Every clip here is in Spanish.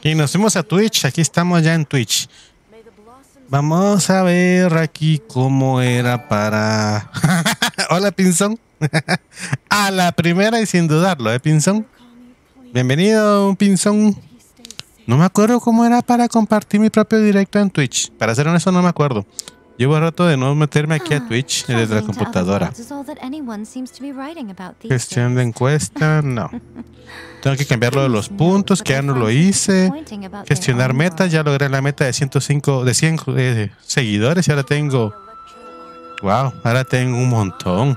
Y nos fuimos a Twitch. Aquí estamos ya en Twitch. Vamos a ver aquí cómo era para... Hola, Pinzón. A la primera y sin dudarlo, Pinzón. Bienvenido, Pinzón. No me acuerdo cómo era para compartir mi propio directo en Twitch. Para ser honesto, no me acuerdo. Llevo rato de no meterme aquí a Twitch desde la computadora. Gestión de encuesta, no. Tengo que cambiarlo de los puntos, que ya no lo hice. Gestionar metas, ya logré la meta de 105, de 100 seguidores y ahora tengo... Wow, ahora tengo un montón.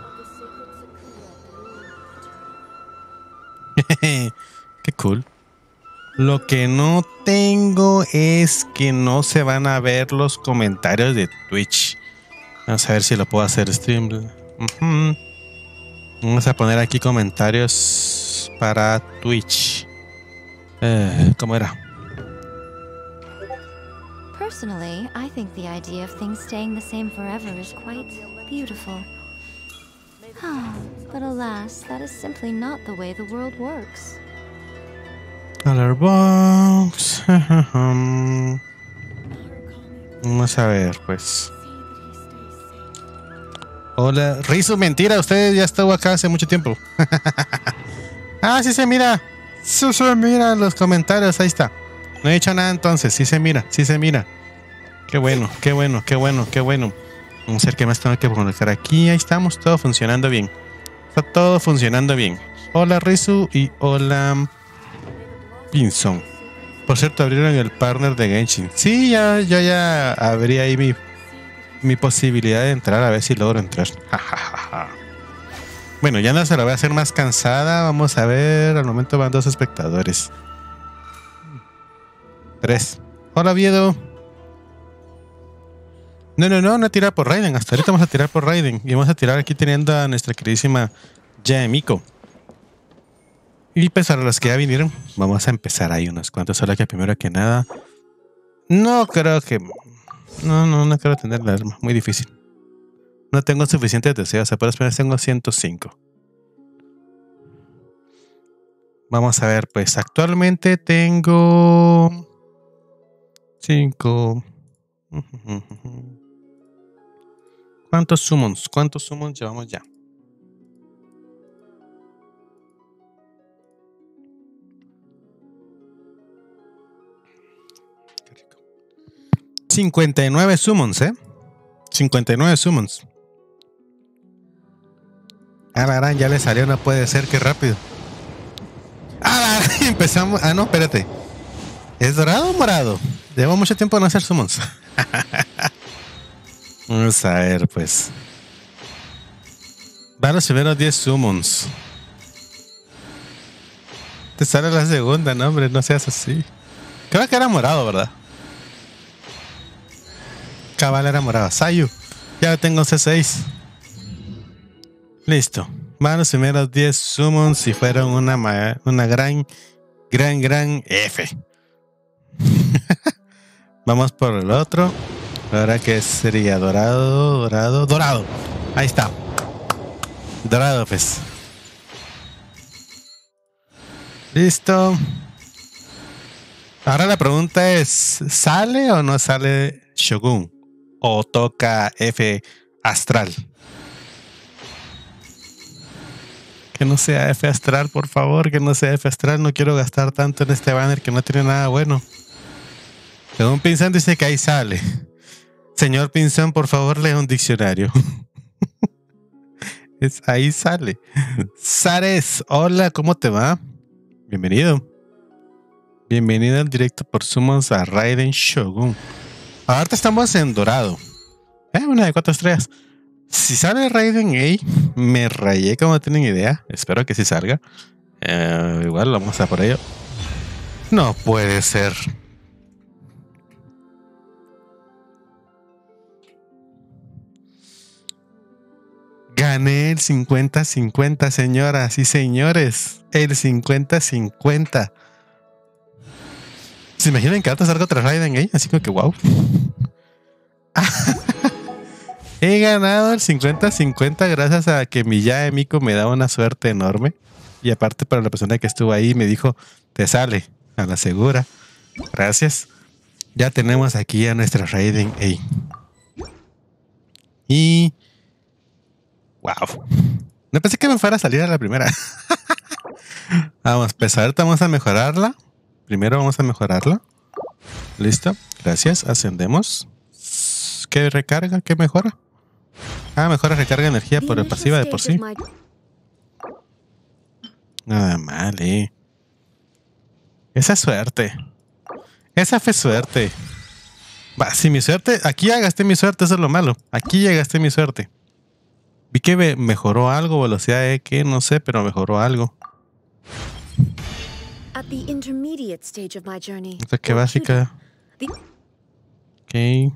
Qué cool. Lo que no tengo es que no se van a ver los comentarios de Twitch. Vamos a ver si lo puedo hacer stream. Vamos a poner aquí comentarios para Twitch. ¿Cómo era? Personally, I think the idea of things staying the same forever is quite beautiful. But alas, that is simply not the way the world works. Colorbox. Vamos a ver, pues. Hola, Rizu, mentira, usted ya estuvo acá hace mucho tiempo. Ah, sí se mira. Sí se mira los comentarios, ahí está. No he dicho nada entonces, sí se mira, sí se mira. Qué bueno, qué bueno, qué bueno, qué bueno. Vamos a ver qué más tengo que colocar aquí. Ahí estamos, todo funcionando bien. Está todo funcionando bien. Hola, Rizu, y hola, Pinzón. Por cierto, abrieron el partner de Genshin. Sí, yo ya abrí ahí mi posibilidad de entrar, a ver si logro entrar. Bueno, ya no se lo voy a hacer más cansada. Vamos a ver, al momento van 2 espectadores. 3. Hola, Viedo. No tirar por Raiden. Hasta ahorita vamos a tirar por Raiden. Y vamos a tirar aquí teniendo a nuestra queridísima Yaemiko. Y pues para los que ya vinieron, vamos a empezar ahí unos cuantos. Solo que primero que nada, no creo que... No quiero tener la arma. Muy difícil. No tengo suficientes deseos. Apenas tengo 105. Vamos a ver, pues actualmente tengo... 5. ¿Cuántos summons? ¿Cuántos summons llevamos ya? Qué rico. 59 summons, 59 summons. Ah, la gran, ya le salió, no puede ser, qué rápido. Ah, la gran, empezamos. Ah, no, espérate. ¿Es dorado o morado? Llevo mucho tiempo no hacer summons. Vamos a ver, pues. Van los primeros 10 summons. Te sale la segunda, no, hombre, no seas así. Creo que era morado, ¿verdad? Cabal era morado. Sayu, ya tengo C6. Listo. Van los primeros 10 summons y fueron una gran F. Vamos por el otro. Ahora que sería dorado. Ahí está. Dorado, pues. Listo. Ahora la pregunta es, ¿sale o no sale Shogun? ¿O toca F astral? Que no sea F astral, por favor, que no sea F astral. No quiero gastar tanto en este banner que no tiene nada bueno. Según Pinzón dice que ahí sale. Señor Pinzón, por favor, lea un diccionario. Ahí sale. Sares, hola, ¿cómo te va? Bienvenido. Bienvenido al directo por summons a Raiden Shogun. Ahorita estamos en dorado. Una de 4 estrellas. Si sale Raiden A, me rayé como tienen idea. Espero que sí salga. Igual vamos a por ello. No puede ser. Gané el 50-50, señoras y señores. El 50-50. ¿Se imaginan que ahorita salga otra Raiden ahí? Así como que wow. He ganado el 50-50 gracias a que mi Yaemiko me da una suerte enorme. Y aparte para la persona que estuvo ahí me dijo, te sale a la segura. Gracias. Ya tenemos aquí a nuestra Raiden A. Y... wow. No pensé que me fuera a salir a la primera. Vamos, pues ahorita vamos a mejorarla. Primero vamos a mejorarla. Listo. Gracias. Ascendemos. ¿Qué recarga? ¿Qué mejora? Ah, mejora recarga de energía por pasiva de por sí. Nada mal, Esa suerte. Esa fue suerte. Va, si mi suerte... Aquí ya gasté mi suerte, eso es lo malo. Aquí ya gasté mi suerte. Vi que mejoró algo, velocidad de que no sé, pero mejoró algo. Ataque básica. Ok.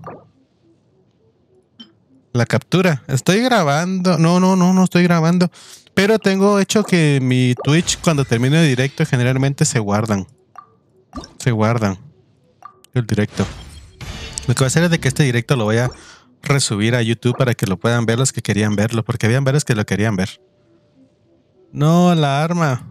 La captura. Estoy grabando. No estoy grabando. Pero tengo hecho que mi Twitch, cuando termine el directo, generalmente se guardan. Se guardan el directo. Lo que voy a hacer es de que este directo lo voy a resubir a YouTube para que lo puedan ver los que querían verlo, porque habían varios que lo querían ver. No, la arma.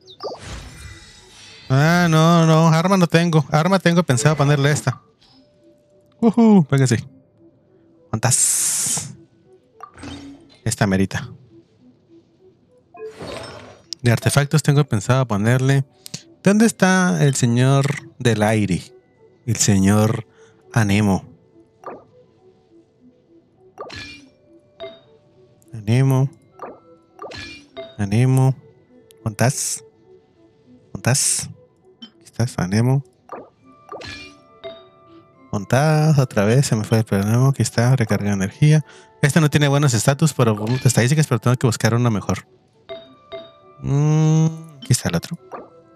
Ah, no, arma no tengo. Arma tengo pensado ponerle esta. Venga, sí. ¿Cuántas? Esta merita. De artefactos tengo pensado ponerle... ¿Dónde está el señor del aire? El señor Anemo. Anemo. ¿Cuántas? Aquí estás, Anemo. ¿Cuántas? Otra vez se me fue el problema. Aquí está, recarga de energía. Este no tiene buenos estatus, pero estadísticas, pero tengo que buscar uno mejor. Aquí está el otro.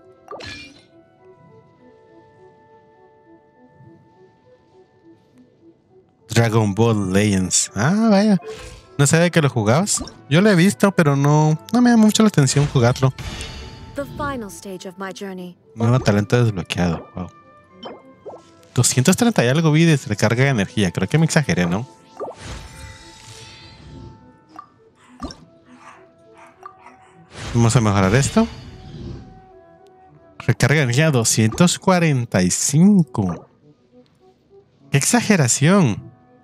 Dragon Ball Legends. Ah, vaya. No sabía que lo jugabas. Yo lo he visto, pero no me da mucho la atención jugarlo. Nuevo talento desbloqueado. Wow. 230 y algo vi de recarga de energía. Creo que me exageré, ¿no? Vamos a mejorar esto. Recarga de energía 245. ¡Qué exageración!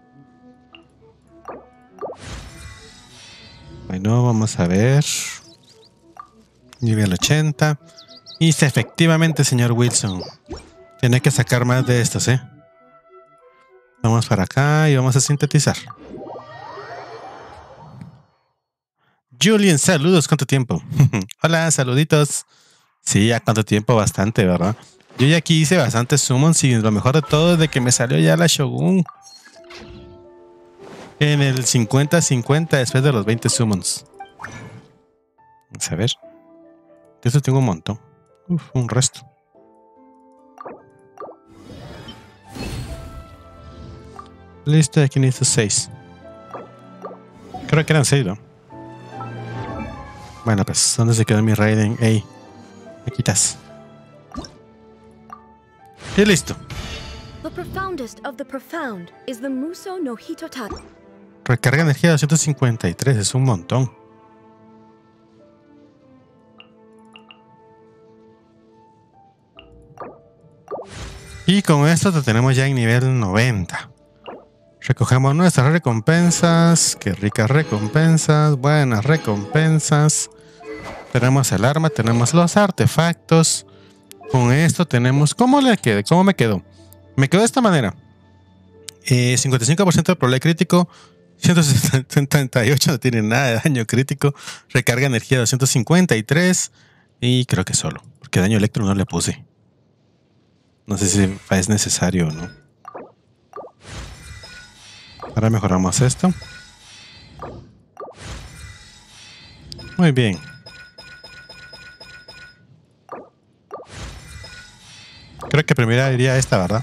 Bueno, vamos a ver. Nivel 80. Y efectivamente, señor Wilson. Tiene que sacar más de estos, Vamos para acá y vamos a sintetizar. Julian, saludos. ¿Cuánto tiempo? Hola, saluditos. Sí, ¿a cuánto tiempo? Bastante, ¿verdad? Yo ya aquí hice bastantes summons y lo mejor de todo es de que me salió ya la Shogun. En el 50-50 después de los 20 summons. Vamos a ver. De esto tengo un montón. Un resto. Listo, aquí necesito 6. Creo que eran 6, ¿no? Bueno, pues, ¿dónde se quedó mi Raiden? Ey, aquí estás. Y listo. Recarga energía 253, es un montón. Y con esto lo tenemos ya en nivel 90. Recogemos nuestras recompensas. Qué ricas recompensas. Buenas recompensas. Tenemos el arma, tenemos los artefactos. Con esto tenemos... ¿Cómo le quedé? ¿Cómo me quedó? Me quedó de esta manera. 55% de probabilidad crítico. 178 no tiene nada de daño crítico. Recarga energía 253. Y creo que solo. Porque daño electro no le puse. No sé si es necesario o no. Ahora mejoramos esto. Muy bien. Creo que primero iría esta, ¿verdad?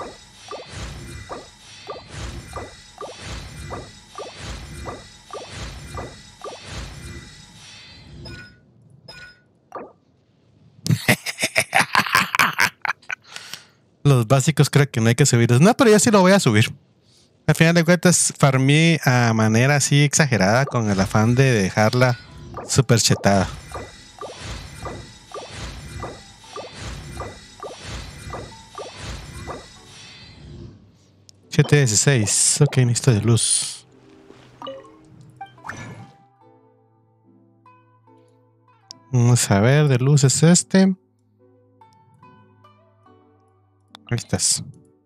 Los básicos creo que no hay que subirlos. No, pero yo sí lo voy a subir. Al final de cuentas, farmé a manera así exagerada con el afán de dejarla super chetada. 716. Ok, necesito de luz. Vamos a ver, de luz es este. Ahí estás.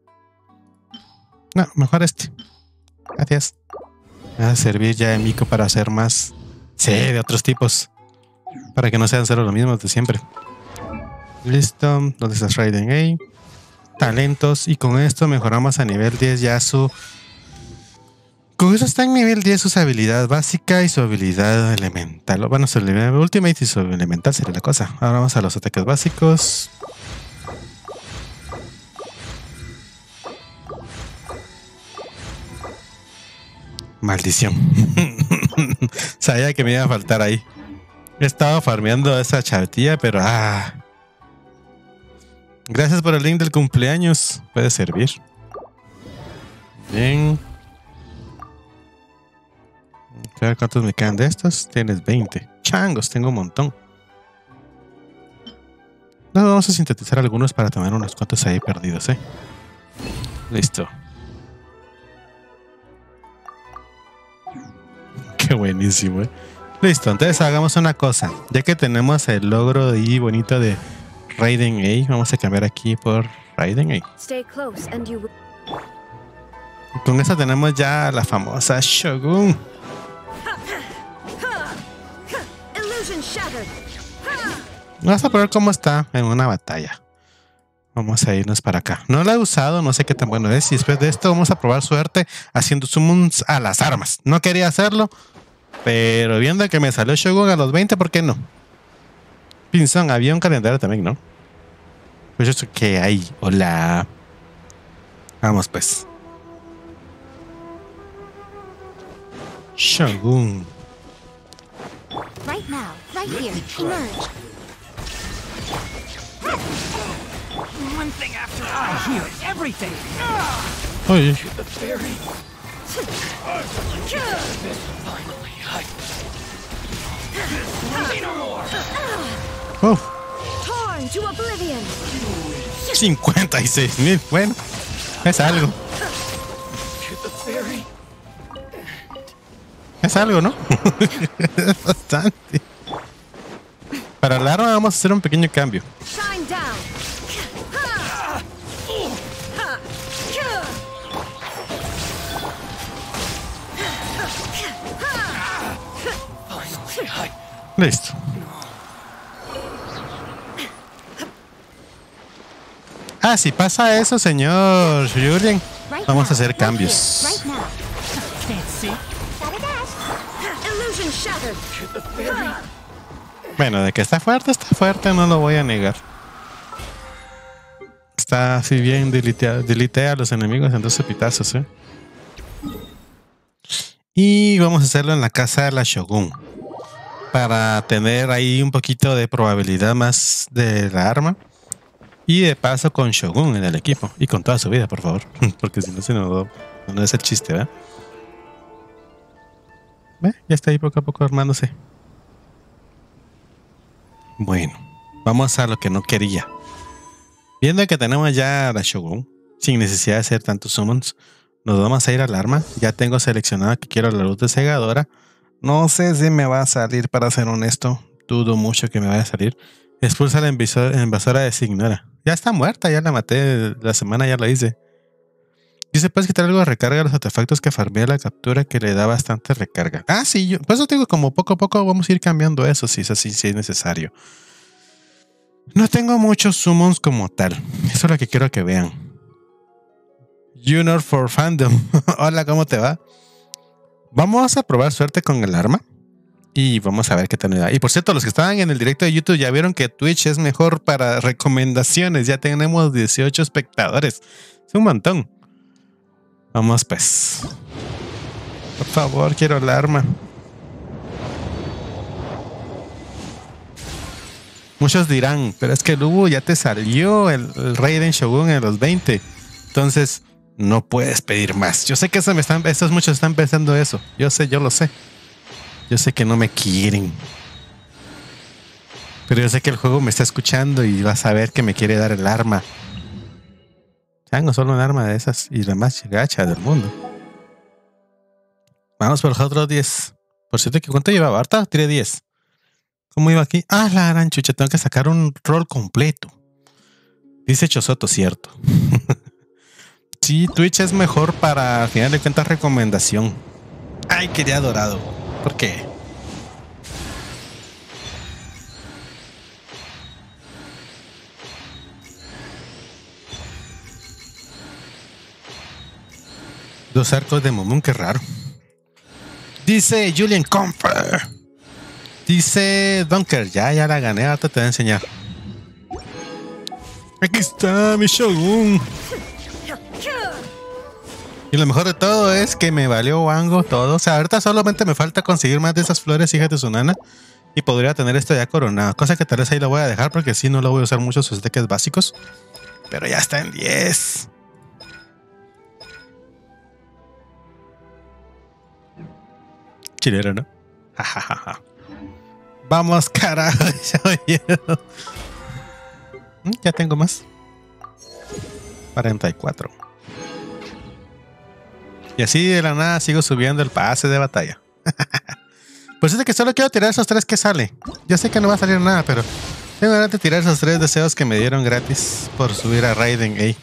No, mejor este. Gracias. Me va a servir ya de mico para hacer más. Sí, de otros tipos. Para que no sean solo lo mismo de siempre. Listo. ¿Dónde estás, Raiden? A. Talentos. Y con esto mejoramos a nivel 10 ya su... Con eso está en nivel 10 su habilidad básica y su habilidad elemental. Bueno, su habilidad ultimate y su elemental sería la cosa. Ahora vamos a los ataques básicos. Maldición. Sabía que me iba a faltar ahí. He estado farmeando esa chatilla, pero gracias por el link del cumpleaños. Puede servir. Bien. A ver cuántos me quedan de estos. Tienes 20. Changos, tengo un montón. Nos vamos a sintetizar algunos para tomar unos cuantos ahí perdidos, Listo. Qué buenísimo, Listo, entonces hagamos una cosa. Ya que tenemos el logro ahí bonito de Raiden A, vamos a cambiar aquí por Raiden A. Con eso tenemos ya la famosa Shogun. Vamos a probar cómo está en una batalla. Vamos a irnos para acá. No la he usado, no sé qué tan bueno es. Y después de esto vamos a probar suerte haciendo summons a las armas. No quería hacerlo, pero viendo que me salió Shogun a los 20, ¿por qué no? Pinzón, había un calendario también, ¿no? Pues eso que hay. Hola. Vamos pues. Shogun. Right now, right here, emerge. One thing after I hear everything. Oye. The fairy. Oh. Torn to oblivion. 56,000. Bueno, es algo. Es algo, ¿no? Es bastante. Para el arma vamos a hacer un pequeño cambio. Shine down. Listo. Si pasa eso, señor Yurien, vamos a hacer cambios. Bueno, de que está fuerte, no lo voy a negar. Está así bien, deletea a los enemigos en 12 pitazos, Y vamos a hacerlo en la casa de la Shogun. Para tener ahí un poquito de probabilidad más de la arma. Y de paso con Shogun en el equipo. Y con toda su vida, por favor. Porque si no, no es el chiste, ¿verdad? Ya está ahí poco a poco armándose. Bueno, vamos a lo que no quería. Viendo que tenemos ya a la Shogun, sin necesidad de hacer tantos summons, nos vamos a ir al arma. Ya tengo seleccionado que quiero la luz de cegadora. No sé si me va a salir, para ser honesto. Dudo mucho que me vaya a salir. Expulsa la invasora de Signora. Ya está muerta, ya la maté. La semana ya la hice. Dice, puedes quitar algo de recarga a los artefactos que farmea la captura, que le da bastante recarga. Sí, yo, pues eso tengo, como poco a poco vamos a ir cambiando eso, si es así, si es necesario. No tengo muchos summons como tal. Eso es lo que quiero que vean. Junior for Fandom. Hola, ¿cómo te va? Vamos a probar suerte con el arma. Y vamos a ver qué tal me da. Y por cierto, los que estaban en el directo de YouTube ya vieron que Twitch es mejor para recomendaciones. Ya tenemos 18 espectadores. Es un montón. Vamos pues. Por favor, quiero el arma. Muchos dirán, pero es que Lubu ya te salió el Raiden Shogun en los 20. Entonces, no puedes pedir más. Yo sé que estos muchos están pensando eso. Yo sé, yo lo sé. Yo sé que no me quieren. Pero yo sé que el juego me está escuchando y va a saber que me quiere dar el arma. Tengo solo un arma de esas y la más gacha del mundo. Vamos por los otros 10. Por cierto, ¿cuánto llevaba? Ahorita tiré 10. ¿Cómo iba aquí? Ah, la gran chucha, tengo que sacar un rol completo. Dice Chosoto, cierto. Sí, Twitch es mejor para, al final de cuentas, recomendación. Ay, quería dorado. ¿Por qué? Dos arcos de Momoon, qué raro. Dice Julian Comfer. Dice Dunker, ya la gané, ahorita te voy a enseñar. Aquí está mi Shogun. Y lo mejor de todo es que me valió Wango todo. O sea, ahorita solamente me falta conseguir más de esas flores, hijas de su nana. Y podría tener esto ya coronado. Cosa que tal vez ahí lo voy a dejar porque si no lo voy a usar mucho sus decks básicos. Pero ya está en 10. Chilero, ¿no? Jajaja. Vamos, carajo. Ya tengo más. 44. Y así de la nada sigo subiendo el pase de batalla. Pues es de que solo quiero tirar esos 3 que sale. Yo sé que no va a salir nada, pero tengo ganas de tirar esos 3 deseos que me dieron gratis por subir a Raiden. Ey.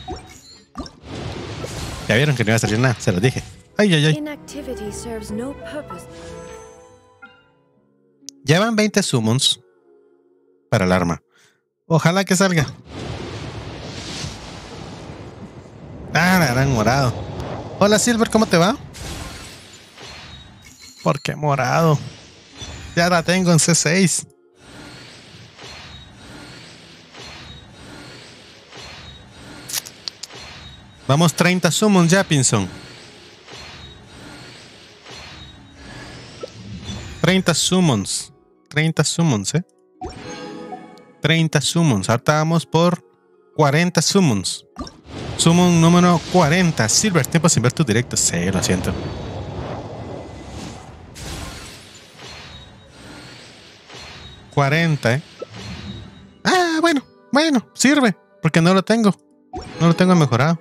Ya vieron que no iba a salir nada, se los dije. Ay. Llevan 20 summons para el arma. Ojalá que salga. Ah, la gran morado. Hola Silver, ¿cómo te va? ¿Por qué morado? Ya la tengo en C6. Vamos 30 summons ya, Pinzón. 30 summons. 30 summons, 30 summons. Ahorita vamos por 40 summons. Summon número 40. Silver, tiempo sin ver tus directos. Sí, lo siento. $40, Ah, bueno, sirve. Porque no lo tengo. No lo tengo mejorado.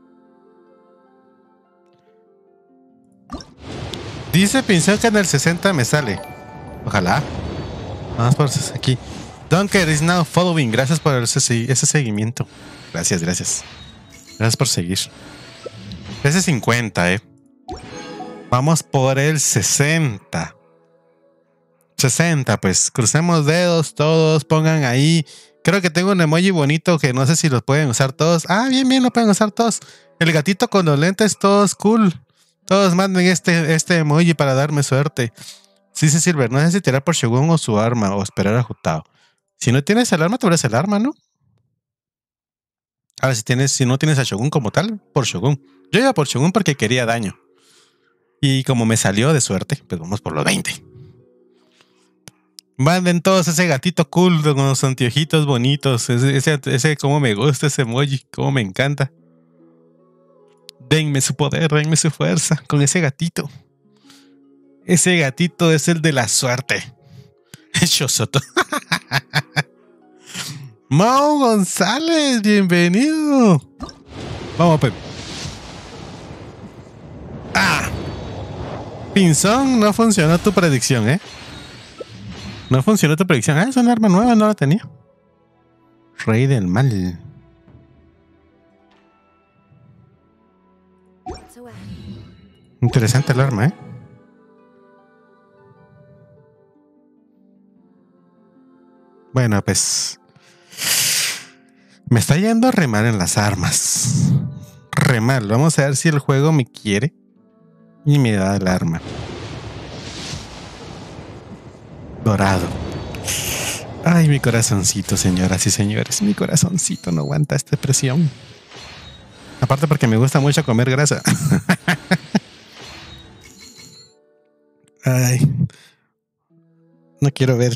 Dice Pinzón que en el 60 me sale. Ojalá. Vamos por aquí. Dunker is now following. Gracias por ese seguimiento. Gracias. Gracias por seguir. Ese 50, Vamos por el 60. 60, pues crucemos dedos todos, pongan ahí. Creo que tengo un emoji bonito que no sé si los pueden usar todos. Ah, bien, lo pueden usar todos. El gatito con los lentes, todos cool. Todos manden este emoji para darme suerte. Sí, Silver, no sé si tirar por Shogun o su arma o esperar a Jutao. Si no tienes el arma, tú eres el arma, ¿no? Ahora, si no tienes a Shogun como tal, por Shogun. Yo iba por Shogun porque quería daño. Y como me salió de suerte, pues vamos por los 20. Manden todos ese gatito cool con los anteojitos bonitos. Ese cómo me gusta ese emoji, cómo me encanta. Denme su poder, denme su fuerza con ese gatito. Ese gatito es el de la suerte. Chosoto. Mau González, bienvenido. Vamos, Pep. Pinzón, no funcionó tu predicción, No funcionó tu predicción. Es un arma nueva, no la tenía. Rey del mal. Interesante el arma, Bueno, pues me está yendo re mal en las armas. Re mal. Vamos a ver si el juego me quiere y me da el arma. Dorado. Ay, mi corazoncito, señoras y señores. Mi corazoncito no aguanta esta presión. Aparte porque me gusta mucho comer grasa. Ay. No quiero ver.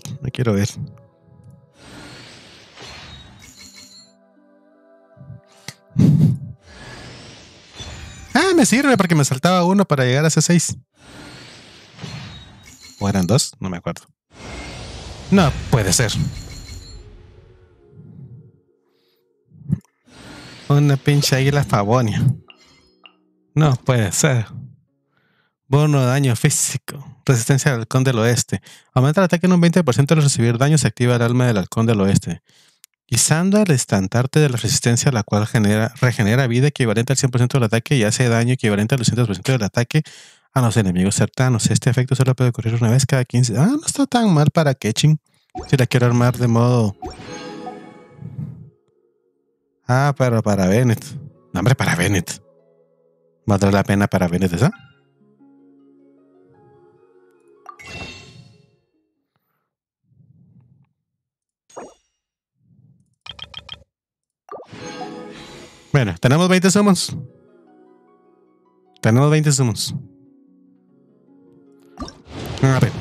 Me sirve porque me saltaba uno para llegar a C6. ¿O eran 2? No me acuerdo. No, puede ser. Una pinche águila pavonia. No puede ser. Bono de daño físico. Resistencia al halcón del oeste. Aumenta el ataque en un 20% al recibir daño. Se activa el alma del halcón del oeste. Guisando el estandarte de la resistencia, la cual regenera vida equivalente al 100% del ataque y hace daño equivalente al 200% del ataque a los enemigos cercanos. Este efecto solo puede ocurrir una vez cada 15. Ah, no está tan mal para Ketching. Si la quiero armar de modo... Ah, pero para Bennett. No, hombre, para Bennett. ¿Valdrá la pena para Bennett esa? Bueno, tenemos 20 summons. Tenemos 20 summons. A ver.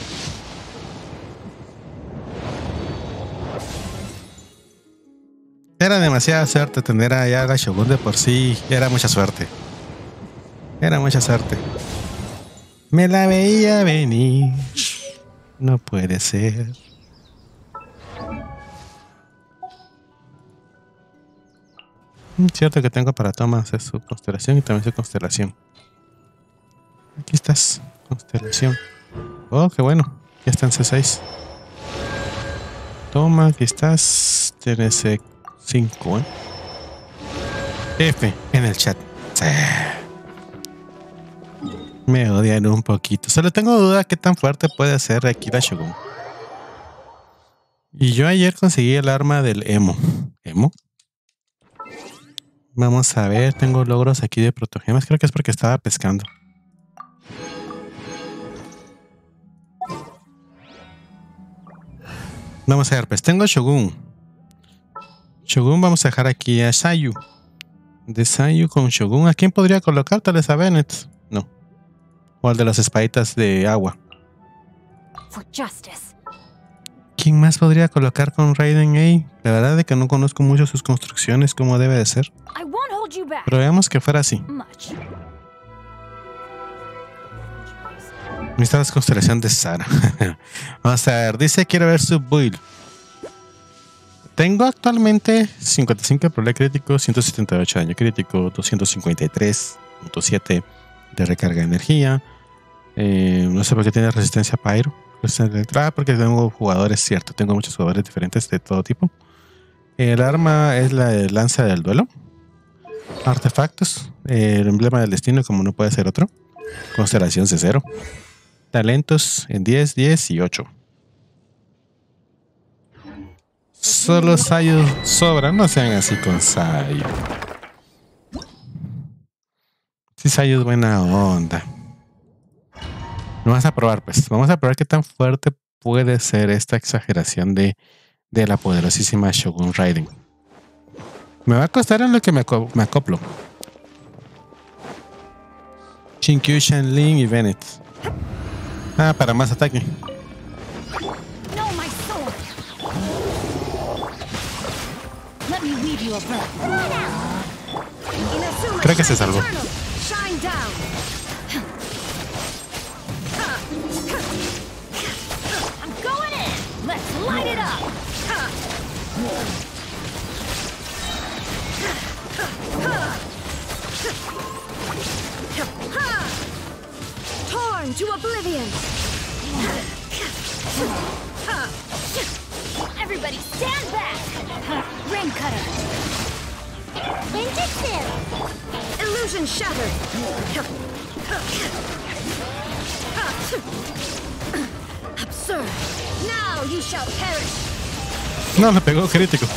Era demasiada suerte tener allá a la Shogun de por sí. Era mucha suerte. Era mucha suerte. Me la veía venir. No puede ser. Cierto que tengo para Thomas es su constelación y también su constelación. Aquí estás, constelación. Oh, qué bueno. Ya está en C6. Toma, aquí estás. Tienes 5, F en el chat. Sí. Me odian un poquito. Solo tengo duda qué tan fuerte puede ser aquí la Shogun. Y yo ayer conseguí el arma del Emo. ¿Emo? Vamos a ver, tengo logros aquí de protogemas. Creo que es porque estaba pescando. Vamos a ver, pues tengo Shogun. Shogun, vamos a dejar aquí a Sayu. De Sayu con Shogun. ¿A quién podría colocar? Tal vez a Bennett. No. O al de las espaditas de agua. ¿Quién más podría colocar con Raiden A? La verdad es que no conozco mucho sus construcciones, como debe de ser. Pero veamos que fuera así. Esta es la constelación de Sara. Vamos a ver, dice quiero ver su build. Tengo actualmente 55 probabilidad crítico, 178 daño crítico, 253.7 de recarga de energía. No sé por qué tiene resistencia a Pyro. Porque tengo jugadores, cierto, tengo muchos jugadores diferentes de todo tipo. El arma es la de lanza del duelo. Artefactos, el emblema del destino, como no puede ser otro. Constelación C0. Talentos en 10, 10 y 8. Solo Sayu sobra, no sean así con Sayu. Sí, Sayu es buena onda. Vamos a probar, pues. Vamos a probar qué tan fuerte puede ser esta exageración de la poderosísima Shogun Raiden. Me va a costar en lo que me acoplo. Shinkyu, Shenlin y Bennett. Ah, para más ataque. Creo que se salvó. Torn to oblivion. Everybody stand back. Ring cutter. Ninjutsu. Illusion shattered. Absurd. Now you shall perish. No, le pegó crítico.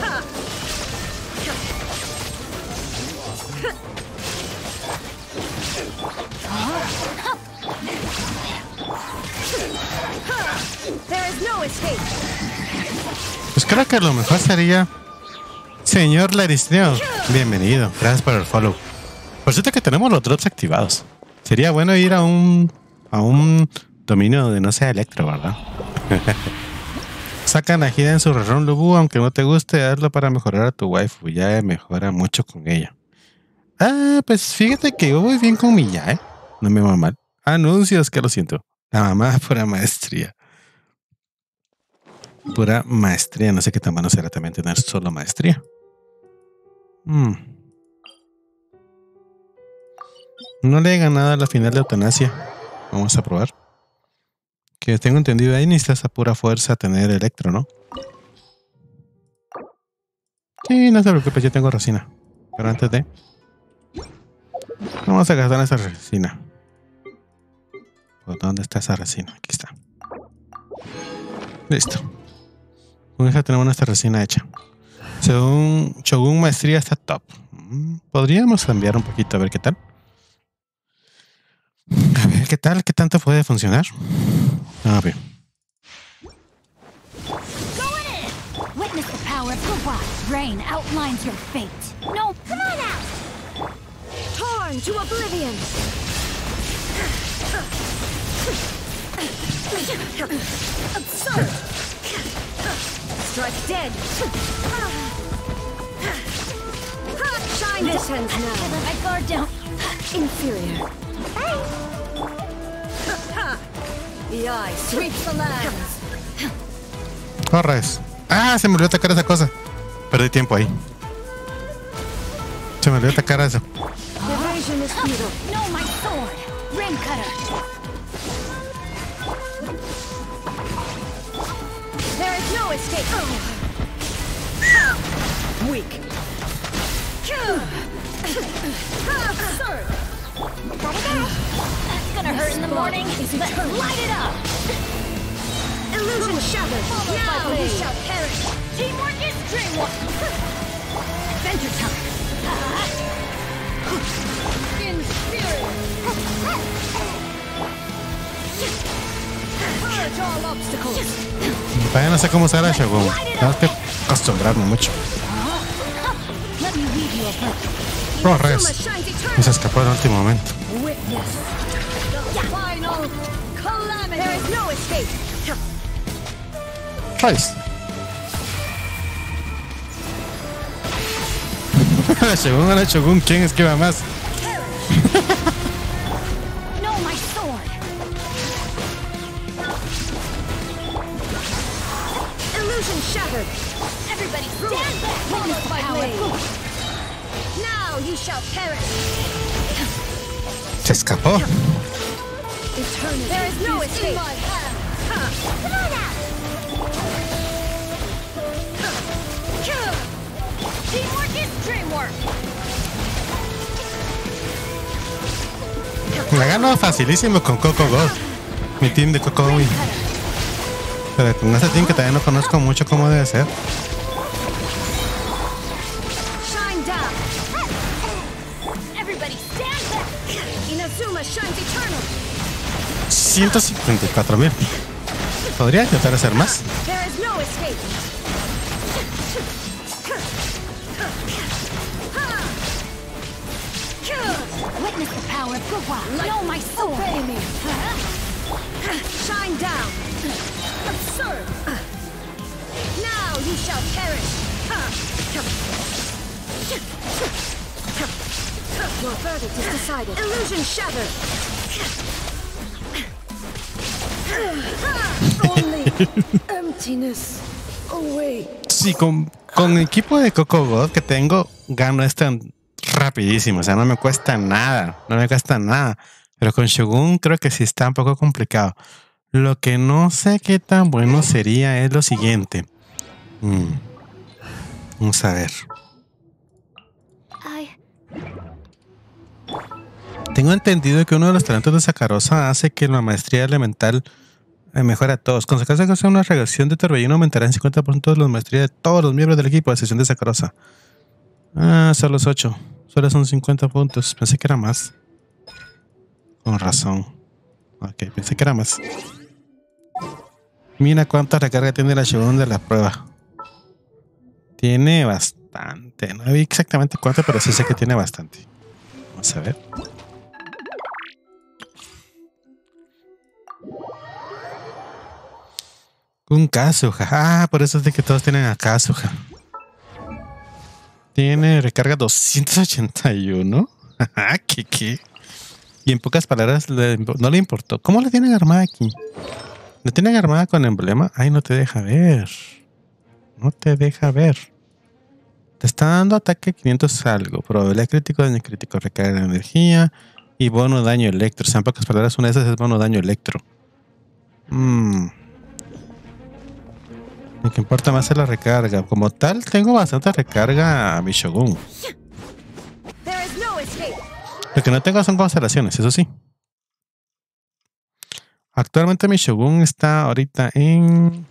Pues creo que lo mejor sería... Señor Laristreo, bienvenido. Gracias por el follow. Por cierto que tenemos los drops activados. Sería bueno ir a un dominio donde no sea Electro, ¿verdad? Sacan a Hida en su Rerón Lubu, aunque no te guste, hazlo para mejorar a tu waifu. Ya mejora mucho con ella. Ah, pues fíjate que yo voy bien con mi ya, no me va mal. Anuncios, que lo siento. La mamá, pura maestría. Pura maestría. No sé qué tan bueno será también tener solo maestría. No le he ganado a la final de eutanasia. Vamos a probar. Que tengo entendido ahí necesitas a pura fuerza tener electro, ¿no? Sí, no se preocupe, yo tengo resina. Pero antes de... Vamos a gastar esa resina. ¿Dónde está esa resina? Aquí está. Listo. Con esa tenemos nuestra resina hecha. Según Shogun Maestría está top. Podríamos cambiar un poquito a ver qué tal. A ver qué tal, qué tanto puede funcionar. A ver. Witness the power of Kuwa. Rain outlines your fate. No, come on out! Torn to oblivion! Absurd! Strike dead! Shine this ends now! Let my guard down! Inferior! The eye sweeps the lands! Corres. Ah, se me olvidó atacar esa cosa. Perdí tiempo ahí. Se me olvidó atacar eso. Evasion is futile. No, my sword! Ring cutter! There is no escape! Weak! Absurd! That's gonna hurt in the morning. Let's light it up! Illusion shattered! Now you shall perish! Teamwork is dreamwork! Adventure time! Inferior! Purge all obstacles! Todavía no sé cómo usar a Shogun. Tengo que acostumbrarme mucho. Let me leave you a bird. Corres. Me se escapó en el último momento. Witness the final calamity! There is no escape! Corres. Shogun a la Shogun, ¿quién esquiva más? No, my sword! Illusion shattered! Everybody stand back! Witness my blade! Now you shall perish! Se escapó. Eternity. There is no escape! Come on out! Teamwork is dreamwork! La gano facilísimo con Coco God. Mi team de Coco God. Pero con ese team que todavía no conozco mucho cómo debe ser. Shine down! Everybody stand back! Inazuma shines eternal! 154,000. ¿Podría intentar hacer más? There is no escape! Witness the power of Kuwa! Know my sword! Obey me! Shine down! Absurd! Now you shall perish! Your verdict is decided. Illusion shattered! Only emptiness away. Sí, con equipo de Coco God que tengo, gano rapidísimo. O sea, no me cuesta nada. No me cuesta nada. Pero con Shogun creo que sí está un poco complicado. Lo que no sé qué tan bueno sería es lo siguiente. Vamos a ver. Tengo entendido que uno de los talentos de Sakarosa hace que la maestría elemental mejore a todos. Con Sakarosa, una reacción de torbellino aumentará en 50% la maestría de todos los miembros del equipo, a excepción de Sakarosa. Ah, solo es 8. Solo son 50 puntos. Pensé que era más. Con razón. Ok, pensé que era más. Mira cuánta recarga tiene la Shogun de la prueba. Tiene bastante. No vi exactamente cuánto, pero sí sé que tiene bastante. Vamos a ver. Un Kazuha. Ah, por eso es de que todos tienen a Kazuha. Tiene recarga 281. ¿Qué? Y en pocas palabras no le importó. ¿Cómo le tienen armada aquí? ¿Le tienen armada con emblema? Ay, no te deja ver. No te deja ver. Te está dando ataque 500 algo. Probabilidad crítico, daño crítico, recarga de energía y bono daño electro. O sea, en pocas palabras, una de esas es bono daño electro. Lo que importa más es la recarga. Como tal, tengo bastante recarga a mi Shogun. There is no escape. Lo que no tengo son constelaciones, eso sí. Actualmente mi Shogun está ahorita en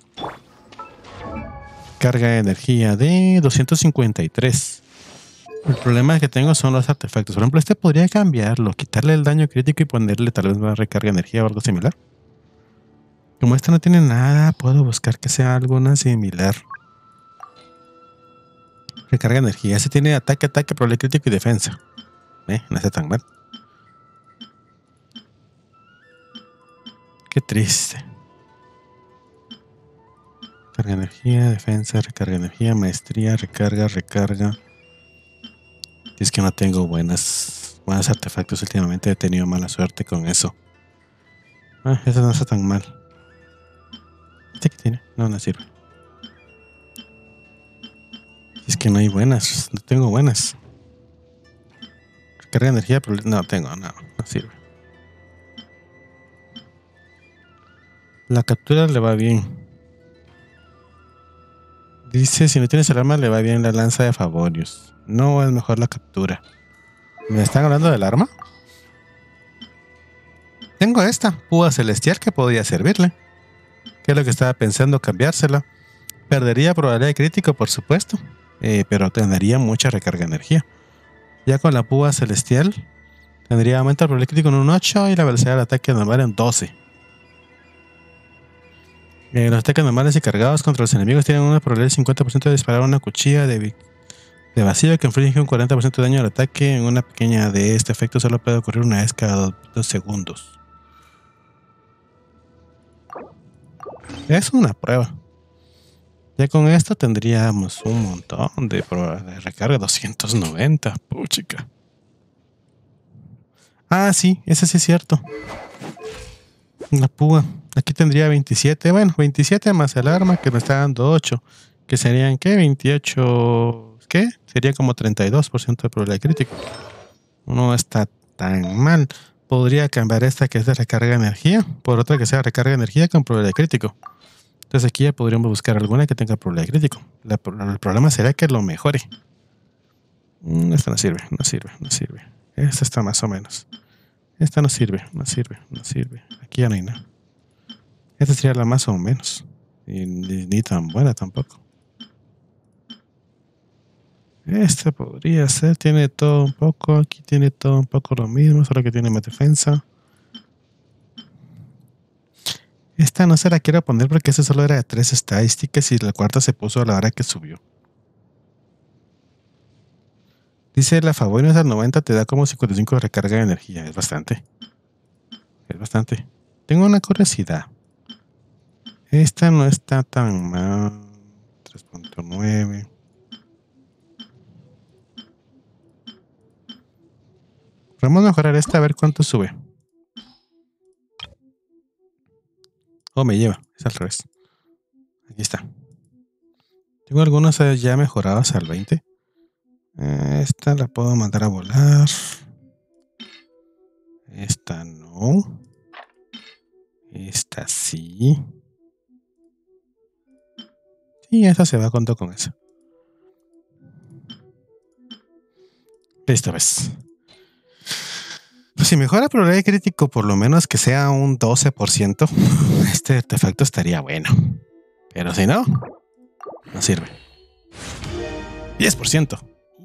carga de energía de 253. El problema que tengo son los artefactos. Por ejemplo, este podría cambiarlo, quitarle el daño crítico y ponerle tal vez más recarga de energía o algo similar. Como este no tiene nada, puedo buscar que sea alguna similar. Recarga de energía. Este tiene ataque, probabilidad crítico y defensa. No está tan mal. Qué triste. Recarga de energía, defensa, recarga de energía, maestría, recarga. Es que no tengo buenos artefactos últimamente. He tenido mala suerte con eso. Eso no está tan mal. ¿Este qué tiene? No sirve. Es que no hay buenas. No tengo buenas. Recarga de energía, pero no tengo. No sirve. La captura le va bien. Dice, si no tienes el arma, le va bien la lanza de Favorius. No, es mejor la captura. ¿Me están hablando del arma? Tengo esta, púa celestial, que podría servirle. ¿Qué es lo que estaba pensando? Cambiársela. Perdería probabilidad de crítico, por supuesto. Pero tendría mucha recarga de energía. Ya con la púa celestial, tendría aumento de probabilidad de crítico en un 8 y la velocidad del ataque normal en 12. Los ataques normales y cargados contra los enemigos tienen una probabilidad de 50% de disparar una cuchilla de vacío que inflige un 40% de daño al ataque. En una pequeña de este efecto solo puede ocurrir una vez cada 2 segundos. Es una prueba. Ya con esto tendríamos un montón de recarga. 290. Puchica. Sí, ese sí es cierto. La púa. Aquí tendría 27. Bueno, 27 más el arma que me está dando 8. Que serían, ¿qué? 28. ¿Qué? Sería como 32% de probabilidad crítico. No está tan mal. Podría cambiar esta que es de recarga de energía por otra que sea recarga de energía con probabilidad crítico. Entonces aquí ya podríamos buscar alguna que tenga probabilidad crítico. El problema será que lo mejore. Esta no sirve. Esta está más o menos. Esta no sirve. Aquí ya no hay nada. Esta sería la más o menos. Y ni tan buena tampoco. Esta podría ser. Tiene todo un poco. Aquí tiene todo un poco lo mismo. Solo que tiene más defensa. Esta no se la quiero poner porque esta solo era de 3 estadísticas y la cuarta se puso a la hora que subió. Dice la Favorius al 90 te da como 55 de recarga de energía. Es bastante. Tengo una curiosidad. Esta no está tan mal. 3.9. Vamos a mejorar esta a ver cuánto sube. Me lleva. Es al revés. Aquí está. Tengo algunas ya mejoradas al 20. Esta la puedo mandar a volar. Esta no. Esta sí. Y esta se va junto con esa. Listo, ves. Pues si mejora probabilidad de crítico, por lo menos que sea un 12%, este artefacto estaría bueno. Pero si no, no sirve. 10%.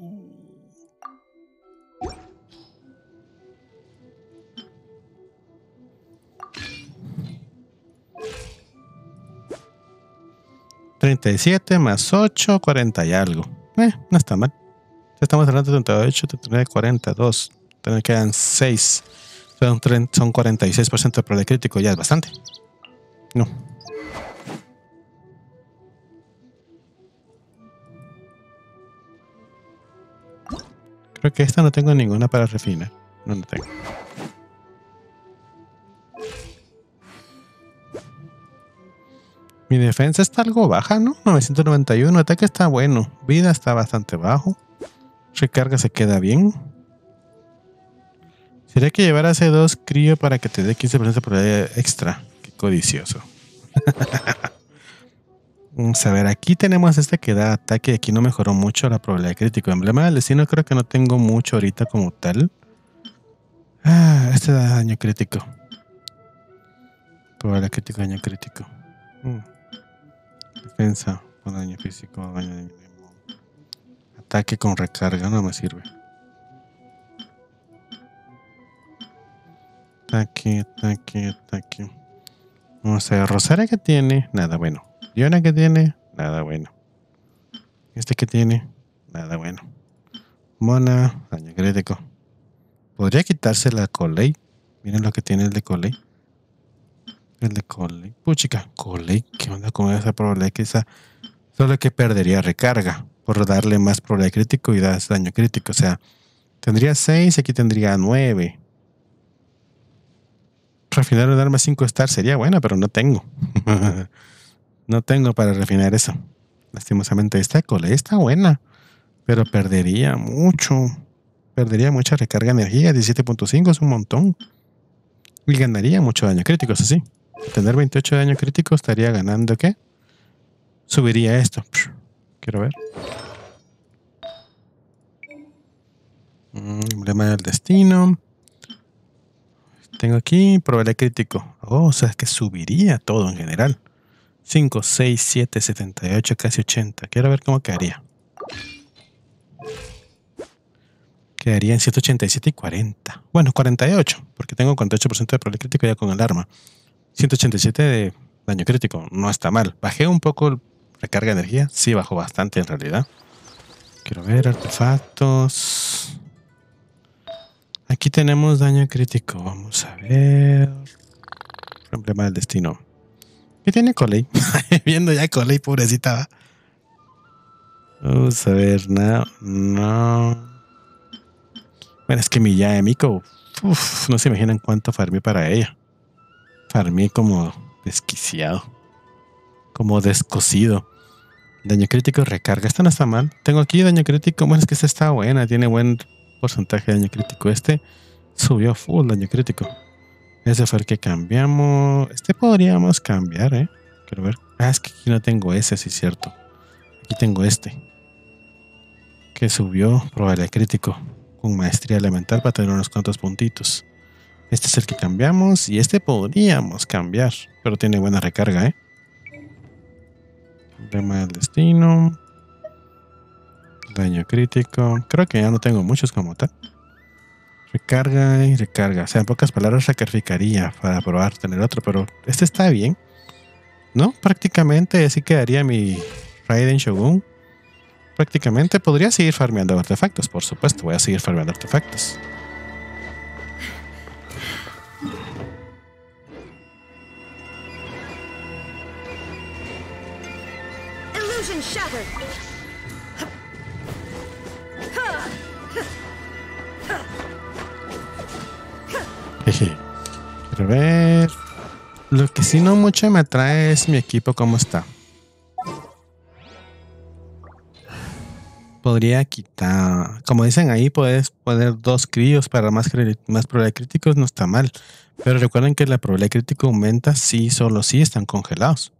$37 más 8, 40 y algo. No está mal. Ya estamos hablando de 38, 39, 42. Entonces quedan 6. Son 46% de probabilidad crítico. Ya es bastante. No. Creo que esta no tengo ninguna para refinar. No tengo. Mi defensa está algo baja, ¿no? 991. Ataque está bueno. Vida está bastante bajo. Recarga se queda bien. Sería que llevar a C2 crío para que te dé 15% de probabilidad extra. Qué codicioso. Vamos a ver, aquí tenemos este que da ataque. Aquí no mejoró mucho la probabilidad de crítico. Emblema del destino creo que no tengo mucho ahorita como tal. Este da daño crítico. Probabilidad crítico, daño crítico. Defensa, con daño físico, daño. Ataque con recarga, no me sirve. Ataque. Vamos a ver, Rosaria que tiene, nada bueno. Diona que tiene, nada bueno. Este que tiene, nada bueno. Mona, daño crítico. Podría quitarse la Coley. Miren lo que tiene el de Coley. El de Coley. Puchica, Coley, ¿qué onda con esa probabilidad? Que esa, solo que perdería recarga por darle más probabilidad crítico y das daño crítico. O sea, tendría 6 y aquí tendría 9. Refinar un arma 5 star sería buena, pero no tengo. No tengo para refinar eso. Lastimosamente esta Coley está buena, pero perdería mucho. Perdería mucha recarga de energía. 17.5 es un montón. Y ganaría mucho daño crítico, eso sí. Tener 28 de daño crítico estaría ganando, ¿qué? Subiría esto. Quiero ver. Emblema del destino. Tengo aquí probabilidad crítico. O sea, es que subiría todo en general. 5, 6, 7, 78, casi 80. Quiero ver cómo quedaría. Quedaría en 187 y 40. Bueno, 48, porque tengo 48% de probabilidad crítico ya con el arma. 187 de daño crítico, no está mal. Bajé un poco recarga de energía. Sí, bajó bastante en realidad. Quiero ver artefactos. Aquí tenemos daño crítico. Vamos a ver. Emblema del destino. ¿Qué tiene Coley? Viendo ya Coley, pobrecita. Vamos a ver, no. Bueno, es que mi Yae Miko, no se imaginan cuánto farmé para ella. Farmé como desquiciado. Como descosido. Daño crítico, recarga. Esta no está mal. Tengo aquí daño crítico. Bueno, es que esta está buena. Tiene buen porcentaje de daño crítico. Este subió full daño crítico. Ese fue el que cambiamos. Este podríamos cambiar, ¿eh? Quiero ver. Es que aquí no tengo ese, sí es cierto. Aquí tengo este. Que subió probabilidad crítico. Con maestría elemental para tener unos cuantos puntitos. Este es el que cambiamos. Y este podríamos cambiar. Pero tiene buena recarga, ¿eh? Emblema del destino. Daño crítico. Creo que ya no tengo muchos como tal. Recarga y recarga. O sea, en pocas palabras sacrificaría para probar tener otro. Pero este está bien, ¿no? Prácticamente así quedaría mi Raiden Shogun. Prácticamente podría seguir farmeando artefactos. Por supuesto, voy a seguir farmeando artefactos. Illusion shattered. Quiero ver. Lo que sí no mucho me atrae es mi equipo, cómo está. Podría quitar, como dicen ahí, puedes poner 2 críos para más probabilidad de críticos, no está mal. Pero recuerden que la probabilidad de crítico aumenta si solo si están congelados.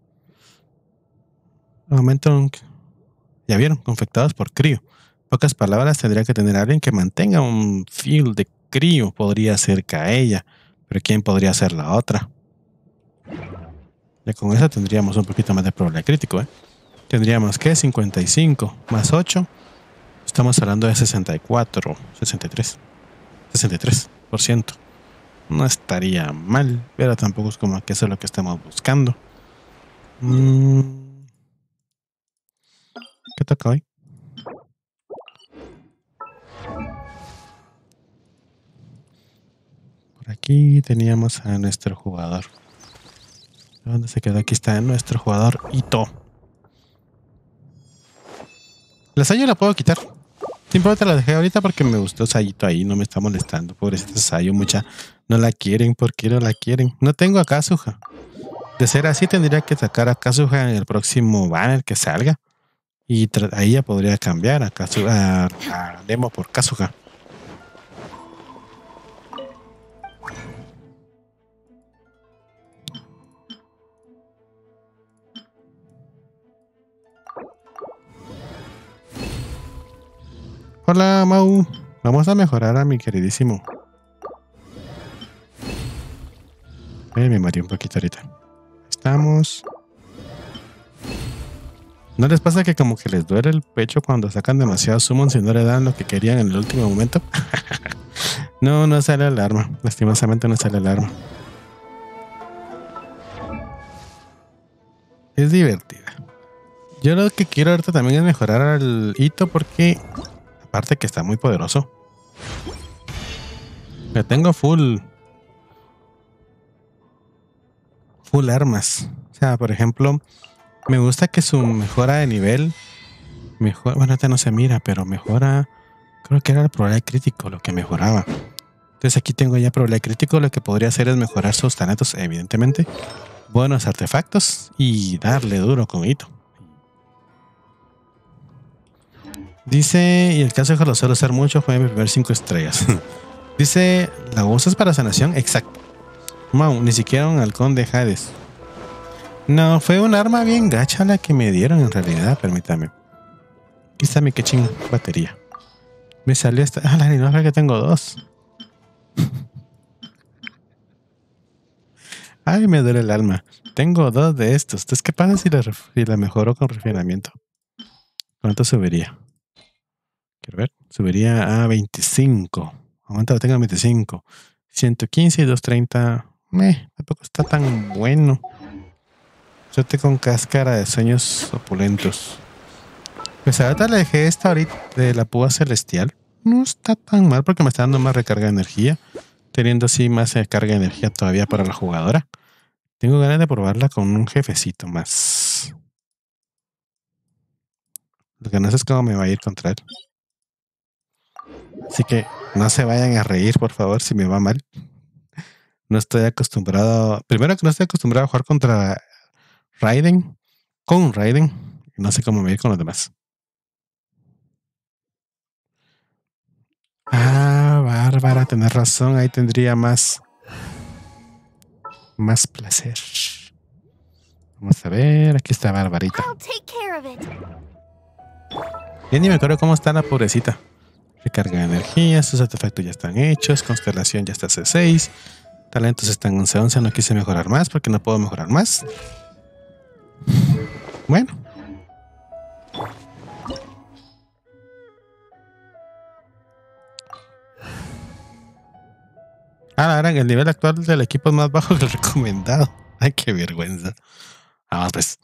Aumentan, ya vieron, confectados por crío. En pocas palabras, tendría que tener a alguien que mantenga un field de crío. Podría ser Kaeya, pero ¿quién podría ser la otra? Ya con eso tendríamos un poquito más de probabilidad de crítico, ¿eh? Tendríamos que 55 más 8. Estamos hablando de 63%. No estaría mal, pero tampoco es como que eso es lo que estamos buscando. ¿Qué toca hoy? Por aquí teníamos a nuestro jugador. ¿Dónde se quedó? Aquí está nuestro jugador Ito. La Sayo la puedo quitar. Simplemente la dejé ahorita porque me gustó Sayito ahí. No me está molestando. Pobrecita Sayo, mucha. No la quieren. ¿Por qué no la quieren? No tengo a Kazuha. De ser así, tendría que sacar a Kazuha en el próximo banner que salga. Y ahí ya podría cambiar a Nemo por Kazuha. Hola, Mau. Vamos a mejorar a mi queridísimo. Me mareé un poquito ahorita. Estamos. ¿No les pasa que como que les duele el pecho cuando sacan demasiados summons y no le dan lo que querían en el último momento? No sale el arma. Lastimosamente no sale el arma. Es divertida. Yo lo que quiero ahorita también es mejorar al Ito porque aparte que está muy poderoso. Le tengo full armas. O sea, por ejemplo, me gusta que su mejora de nivel mejora, bueno, ahorita no se mira, pero mejora, creo que era el probabilidad crítico lo que mejoraba. Entonces aquí tengo ya probabilidad crítico, lo que podría hacer es mejorar sus talentos, evidentemente, buenos artefactos y darle duro con Ito. Dice, y el caso de que lo suelo usar mucho, fue mi primer 5 estrellas. Dice, ¿la usas para sanación? Exacto. Mau, ni siquiera un halcón de Hades. No, fue un arma bien gacha la que me dieron en realidad, permítame. Aquí está mi quechín batería. Me salió esta. Ah, la dinora que tengo 2. Ay, me duele el alma. Tengo 2 de estos. Entonces, ¿qué pasa si la mejoro con refinamiento? ¿Cuánto subiría? Quiero ver. Subiría a 25. Aumenta la tengo a 25. 115 y 230. Tampoco está tan bueno. Suerte con cáscara de sueños opulentos. Pues ahorita le dejé esta ahorita de la púa celestial. No está tan mal porque me está dando más recarga de energía. Teniendo así más carga de energía todavía para la jugadora. Tengo ganas de probarla con un jefecito más. Lo que no sé es cómo me va a ir contra él. Así que no se vayan a reír, por favor, si me va mal. No estoy acostumbrado. Primero que no estoy acostumbrado a jugar contra Raiden. Con Raiden. Y no sé cómo me va a ir con los demás. Ah, Bárbara, tenés razón. Ahí tendría más placer. Vamos a ver. Aquí está Barbarita. Ya ni me acuerdo cómo está la pobrecita. Recarga de energía. Sus artefactos ya están hechos. Constelación ya está C6. Talentos están 11-11. No quise mejorar más porque no puedo mejorar más. Bueno. La verdad, el nivel actual del equipo es más bajo que el recomendado. Ay, qué vergüenza. Vamos pues.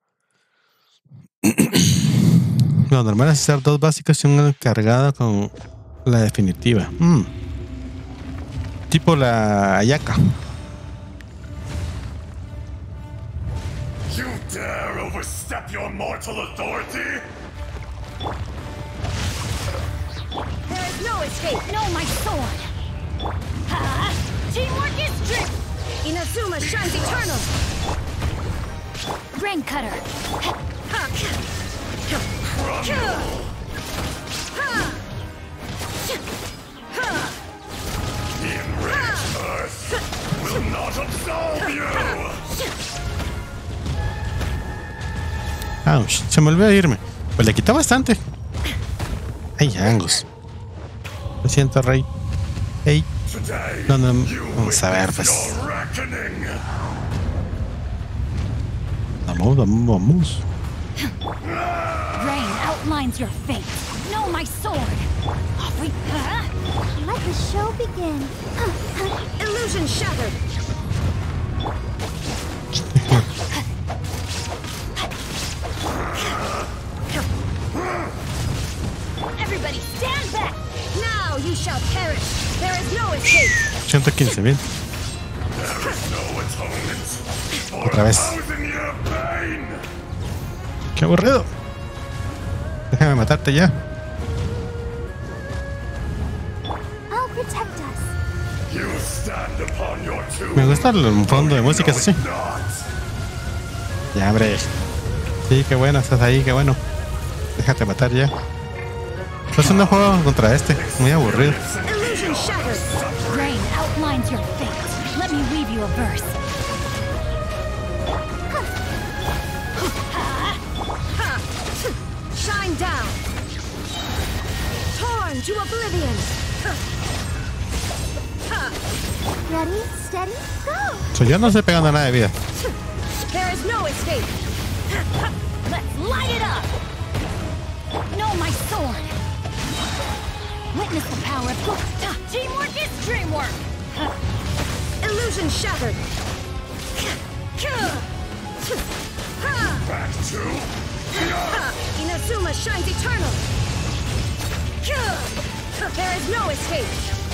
Lo normal es hacer 2 básicos y un cargado con la definitiva. Tipo la Ayaka. You dare overstep your mortal authority? There is no escape. No, my sword. Ha! Teamwork is strength. Inazuma shines eternal. Rain cutter. The enraged Earth will not absolve you. Ouch, se me olvidó irme. Pues le quitó bastante. Ay, Angus. Lo siento, Rey. Hey. No, vamos a ver, pues. Vamos. Rain outlines your fate. Know my sword. Let the show begin. Illusion shattered. Everybody stand back. Now you shall perish. There is no escape. 115,000. Otra vez. Qué aburrido. Déjame matarte ya. Me gusta el fondo de música, es así. Ya, hombre. Sí, qué bueno, estás ahí, qué bueno. Déjate matar ya. Pues no juego contra este, muy aburrido. Illusion shattered. Rain outlines your fate. Let me weave you a verse. Shine down. Torn to oblivion. Ready, steady, go! So, yo no estoy pegando nada de vida. There is no escape. Let's light it up! No, my sword! Witness the power of teamwork is dreamwork! Illusion shattered. Back to Inazuma shines eternal. There is no escape.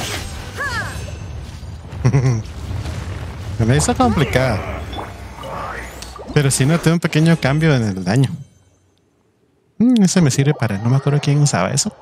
Me hizo complicada. Pero sí noté un pequeño cambio en el daño. Ese me sirve para... No me acuerdo quién usaba eso.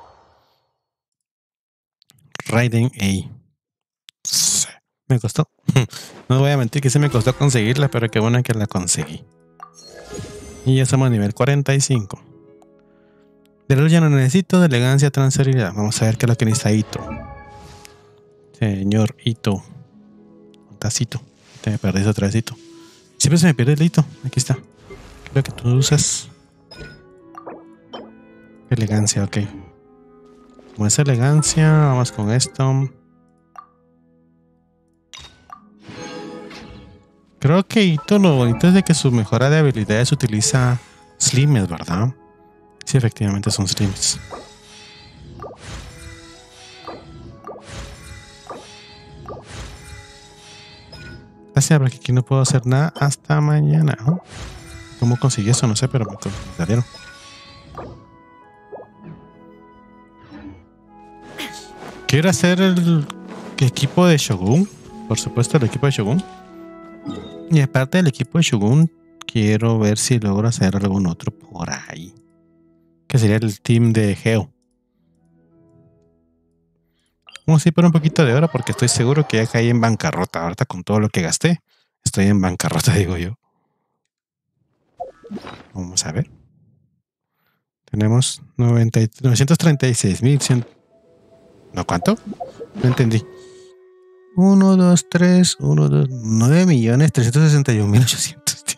Raiden A. Sí, me costó. No voy a mentir que sí me costó conseguirla, pero qué bueno que la conseguí. Y ya somos a nivel 45. De luz ya no necesito, de elegancia, transferirla. Vamos a ver qué es lo que necesita Ito. Señor Ito. Casito. Te me perdí otra vez, Ito. Siempre se me pierde el Ito. Aquí está. Creo que tú usas. Elegancia, ok. Como es elegancia, vamos con esto. Creo que Ito lo bonito es de que su mejora de habilidades utiliza slimes, ¿verdad? Sí, efectivamente son slimes. Gracias, porque aquí no puedo hacer nada hasta mañana, ¿no? ¿Cómo conseguí eso? No sé, pero me salieron. Quiero hacer el equipo de Shogun. Por supuesto, el equipo de Shogun. Y aparte del equipo de Shogun, quiero ver si logro hacer algún otro por ahí. Que sería el team de Geo. Vamos a ir por un poquito de oro porque estoy seguro que ya caí en bancarrota. Ahorita con todo lo que gasté, estoy en bancarrota, digo yo. Vamos a ver. Tenemos 936.100. ¿No cuánto? No entendí. 1, 2, 3, 1, 2, 9.361.810.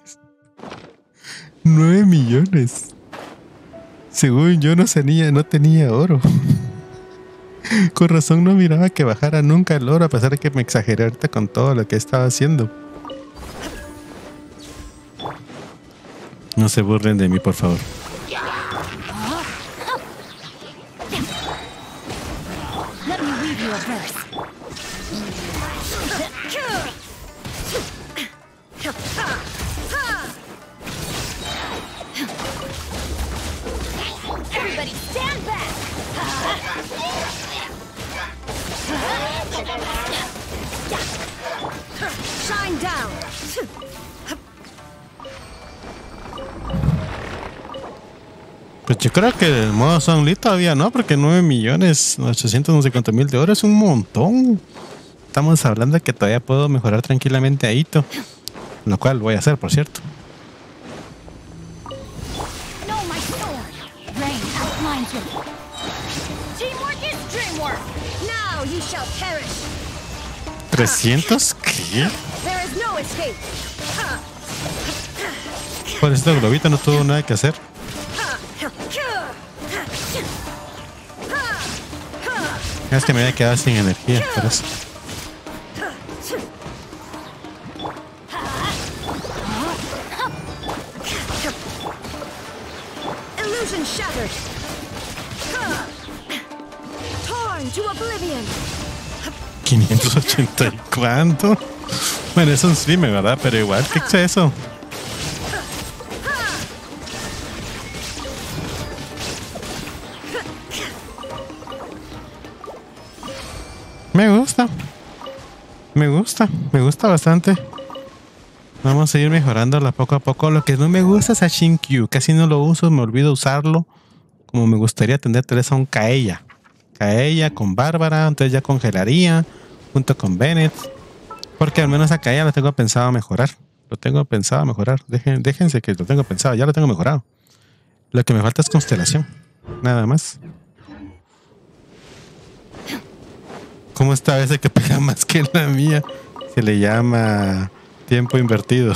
9 millones. Según yo no tenía oro. Con razón no miraba que bajara nunca el oro, a pesar de que me exageré ahorita con todo lo que estaba haciendo. No se burlen de mí, por favor. Let me weave you a verse. Everybody stand back. Shine down. Pues yo creo que el modo Song Lee todavía no, porque 9.800.000 no sé cuántos mil de oro es un montón. Estamos hablando de que todavía puedo mejorar tranquilamente a Ito, lo cual voy a hacer, por cierto. No, my sword! Rain outlines your... Teamwork is dreamwork. Now you shall perish. ¿300? ¿Qué? There is no escape. Por este globito no tuvo nada que hacer. Es que me había quedado sin energía, por eso. Illusion shattered. Torn to oblivion. 580 y cuánto. Bueno, es un streamer, ¿verdad? Pero igual, ¿qué es eso? Me gusta. Me gusta bastante. Vamos a ir mejorándola poco a poco. Lo que no me gusta es a Shinkyu. Casi no lo uso, me olvido usarlo. Como me gustaría tener tal vez a un Kaeya. Kaeya con Bárbara, entonces ya congelaría junto con Bennett. Porque al menos a Kaeya lo tengo pensado mejorar. Lo tengo pensado mejorar. Déjense que lo tengo pensado. Ya lo tengo mejorado. Lo que me falta es constelación. Nada más. ¿Cómo está ese que pega más que la mía? Se le llama tiempo invertido.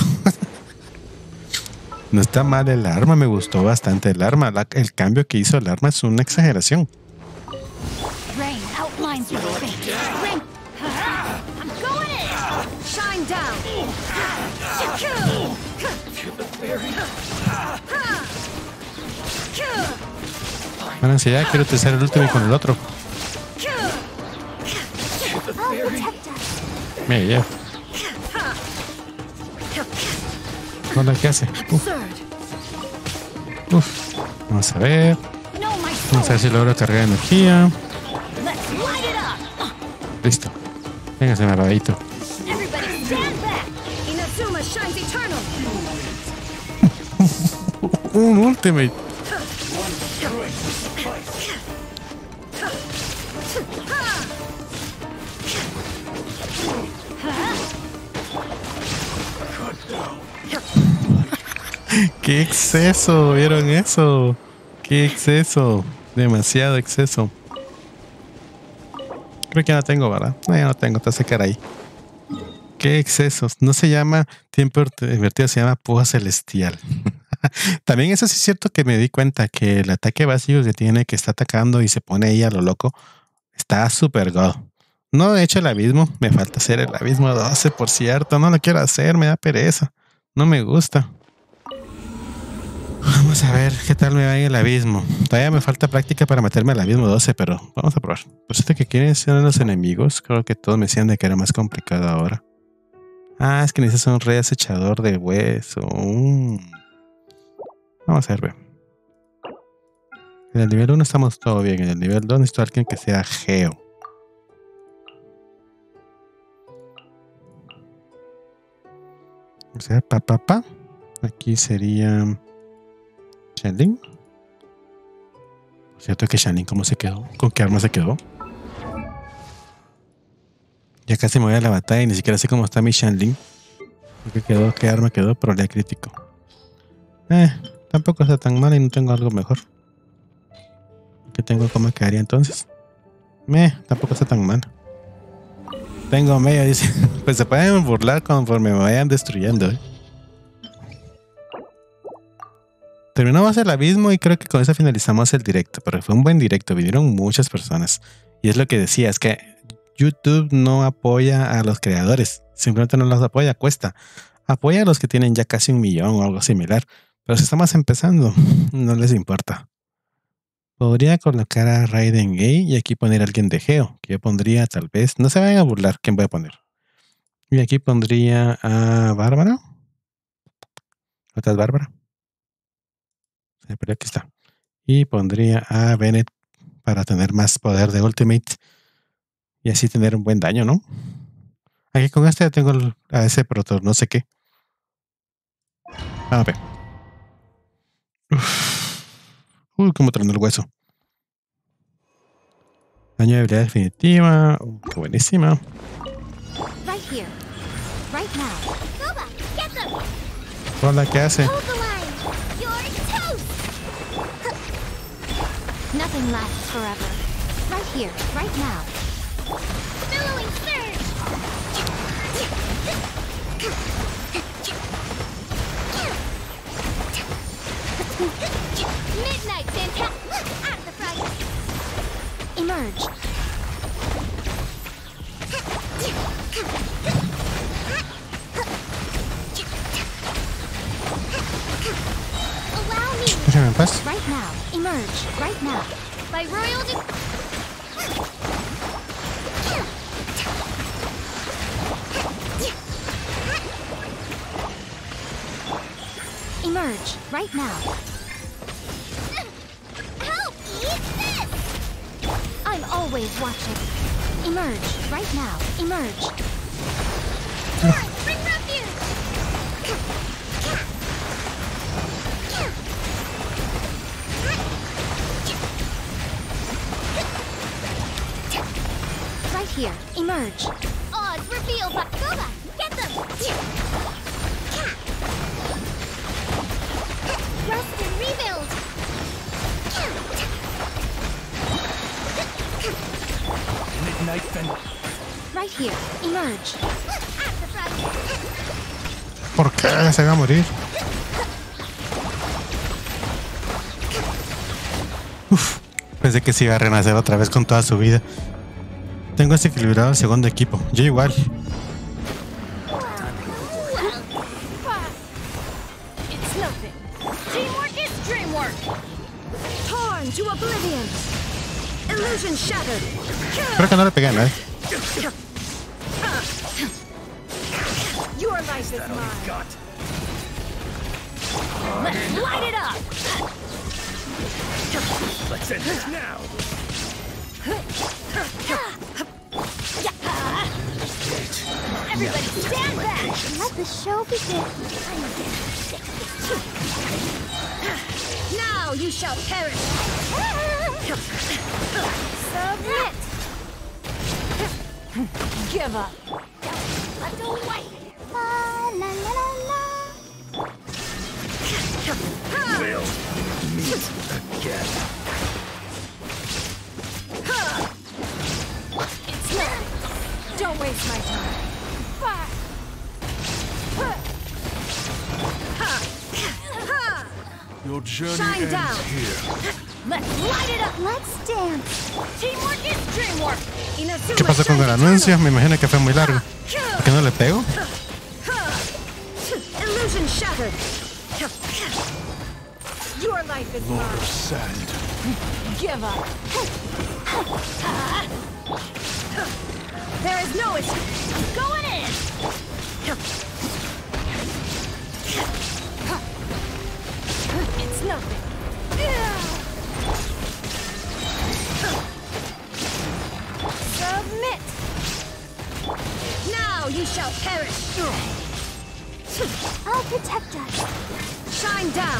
No está mal el arma. Me gustó bastante el arma. El cambio que hizo el arma es una exageración. Rain outlines your fate. Rain. I'm going in. Shine down. Bueno, si ya quiero utilizar el último con el otro. Me llevo. Hola, ¿qué hace? Uf. Vamos a ver. Vamos a ver si logro cargar energía. Listo. Véngase, malvadito. Un ultimate. ¡Qué exceso! ¿Vieron eso? ¡Qué exceso! Demasiado exceso. Creo que ya no tengo, ¿verdad? No, ya no tengo, te hace cara ahí. ¡Qué excesos! No se llama tiempo invertido, se llama puja celestial. También eso sí es cierto que me di cuenta que el ataque básico que tiene, que está atacando y se pone ahí a lo loco, está súper god. No he hecho el abismo, me falta hacer el abismo 12, por cierto. No lo quiero hacer, me da pereza. No me gusta. Vamos a ver qué tal me va en el abismo. Todavía me falta práctica para meterme al abismo 12, pero vamos a probar. Por cierto, que quieren ser los enemigos. Creo que todos me decían de que era más complicado ahora. Ah, es que necesitas un rey acechador de hueso. Vamos a ver, ve. En el nivel 1 estamos todo bien. En el nivel 2 necesito a alguien que sea Geo. O sea, papá. Aquí sería Xianling. Por cierto que Xianling, ¿cómo se quedó? ¿Con qué arma se quedó? Ya casi me voy a la batalla y ni siquiera sé cómo está mi Xianling. ¿Qué arma quedó? Problema crítico. Tampoco está tan mal y no tengo algo mejor. ¿Qué tengo? ¿Cómo quedaría entonces? Tampoco está tan mal. Tengo medio, dice. Pues se pueden burlar conforme me vayan destruyendo, Terminamos el abismo y creo que con eso finalizamos el directo. Pero fue un buen directo, vinieron muchas personas. Y es lo que decía, es que YouTube no apoya a los creadores. Simplemente no los apoya, cuesta. Apoya a los que tienen ya casi 1 millón o algo similar. Pero si estamos empezando, no les importa. Podría colocar a Raiden Gay y aquí poner a alguien de Geo. Que yo pondría tal vez, no se vayan a burlar, ¿quién voy a poner? Y aquí pondría a Bárbara. ¿Otra es Bárbara? Pero aquí está. Y pondría a Bennett para tener más poder de Ultimate. Y así tener un buen daño, ¿no? Aquí con este tengo a ese proto, no sé qué. A ver. Uy, cómo tronó el hueso. Daño de habilidad definitiva. Qué buenísima. Right here. Right now. Hola, ¿qué hace? Nothing lasts forever. Right here. Right now. Billowing surge. Midnight fantastic at the front. Emerge. Allow me. Déjame en paz. Right now. Emerge. Right now. By royal Emerge. Right now. How eat this? I'm always watching. Emerge. Right now. Emerge. Bring refuge. Right here. Emerge. Odds revealed by Goba. Get them. knife and Right here. Emerge. ¿Por qué se va a morir? Uf, pensé que se iba a renacer otra vez con toda su vida. Tengo desequilibrado el segundo equipo. Yo igual. It's nothing. Teamwork is dreamwork. Torn to oblivion. Illusion shattered. Creo que no le pegué, ¿no? Your life is that all mine. you've got? Let's light it up. Let's end this now. Everybody stand back. Let the show begin. Now you shall perish. Submit. Give up. Let go away. La la la la la. We'll meet again. It's nothing. Don't waste my time. Your journey Shine ends down. here. Let's light it up. Let's dance. Teamwork is dreamwork. Inazuma ¿Qué pasó con el shines anuncio? Me imagino que fue muy largo. ¿Por qué no le pego? eternal. Illusion shattered. Your life is Lord mine. of Sand. Give up. There is no escape. Going in. It's nothing. Submit. Now you shall perish. I'll protect us. Shine down.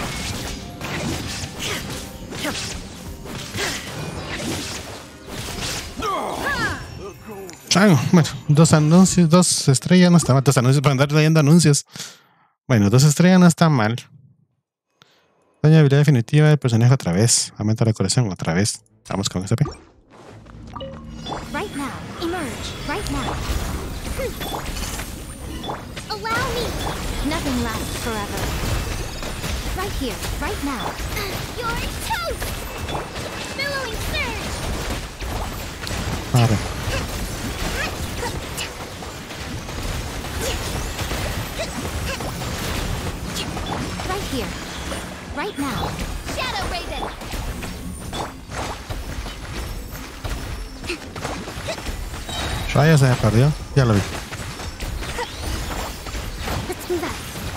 Chango. Bueno, dos anuncios, 2 estrellas no está mal. 2 anuncios para andar leyendo anuncios. Bueno, 2 estrellas no está mal. Daño habilidad definitiva del personaje otra vez. Aumenta la colección otra vez. Vamos con SP. Right now. Emerge. Right now. Allow me. Nothing lasts forever. Right here. Right now. You're toast. Billowing surge. A ver. Right here. Right now. Shadow Raven. Raya se me perdió. Ya lo vi. Let's move out.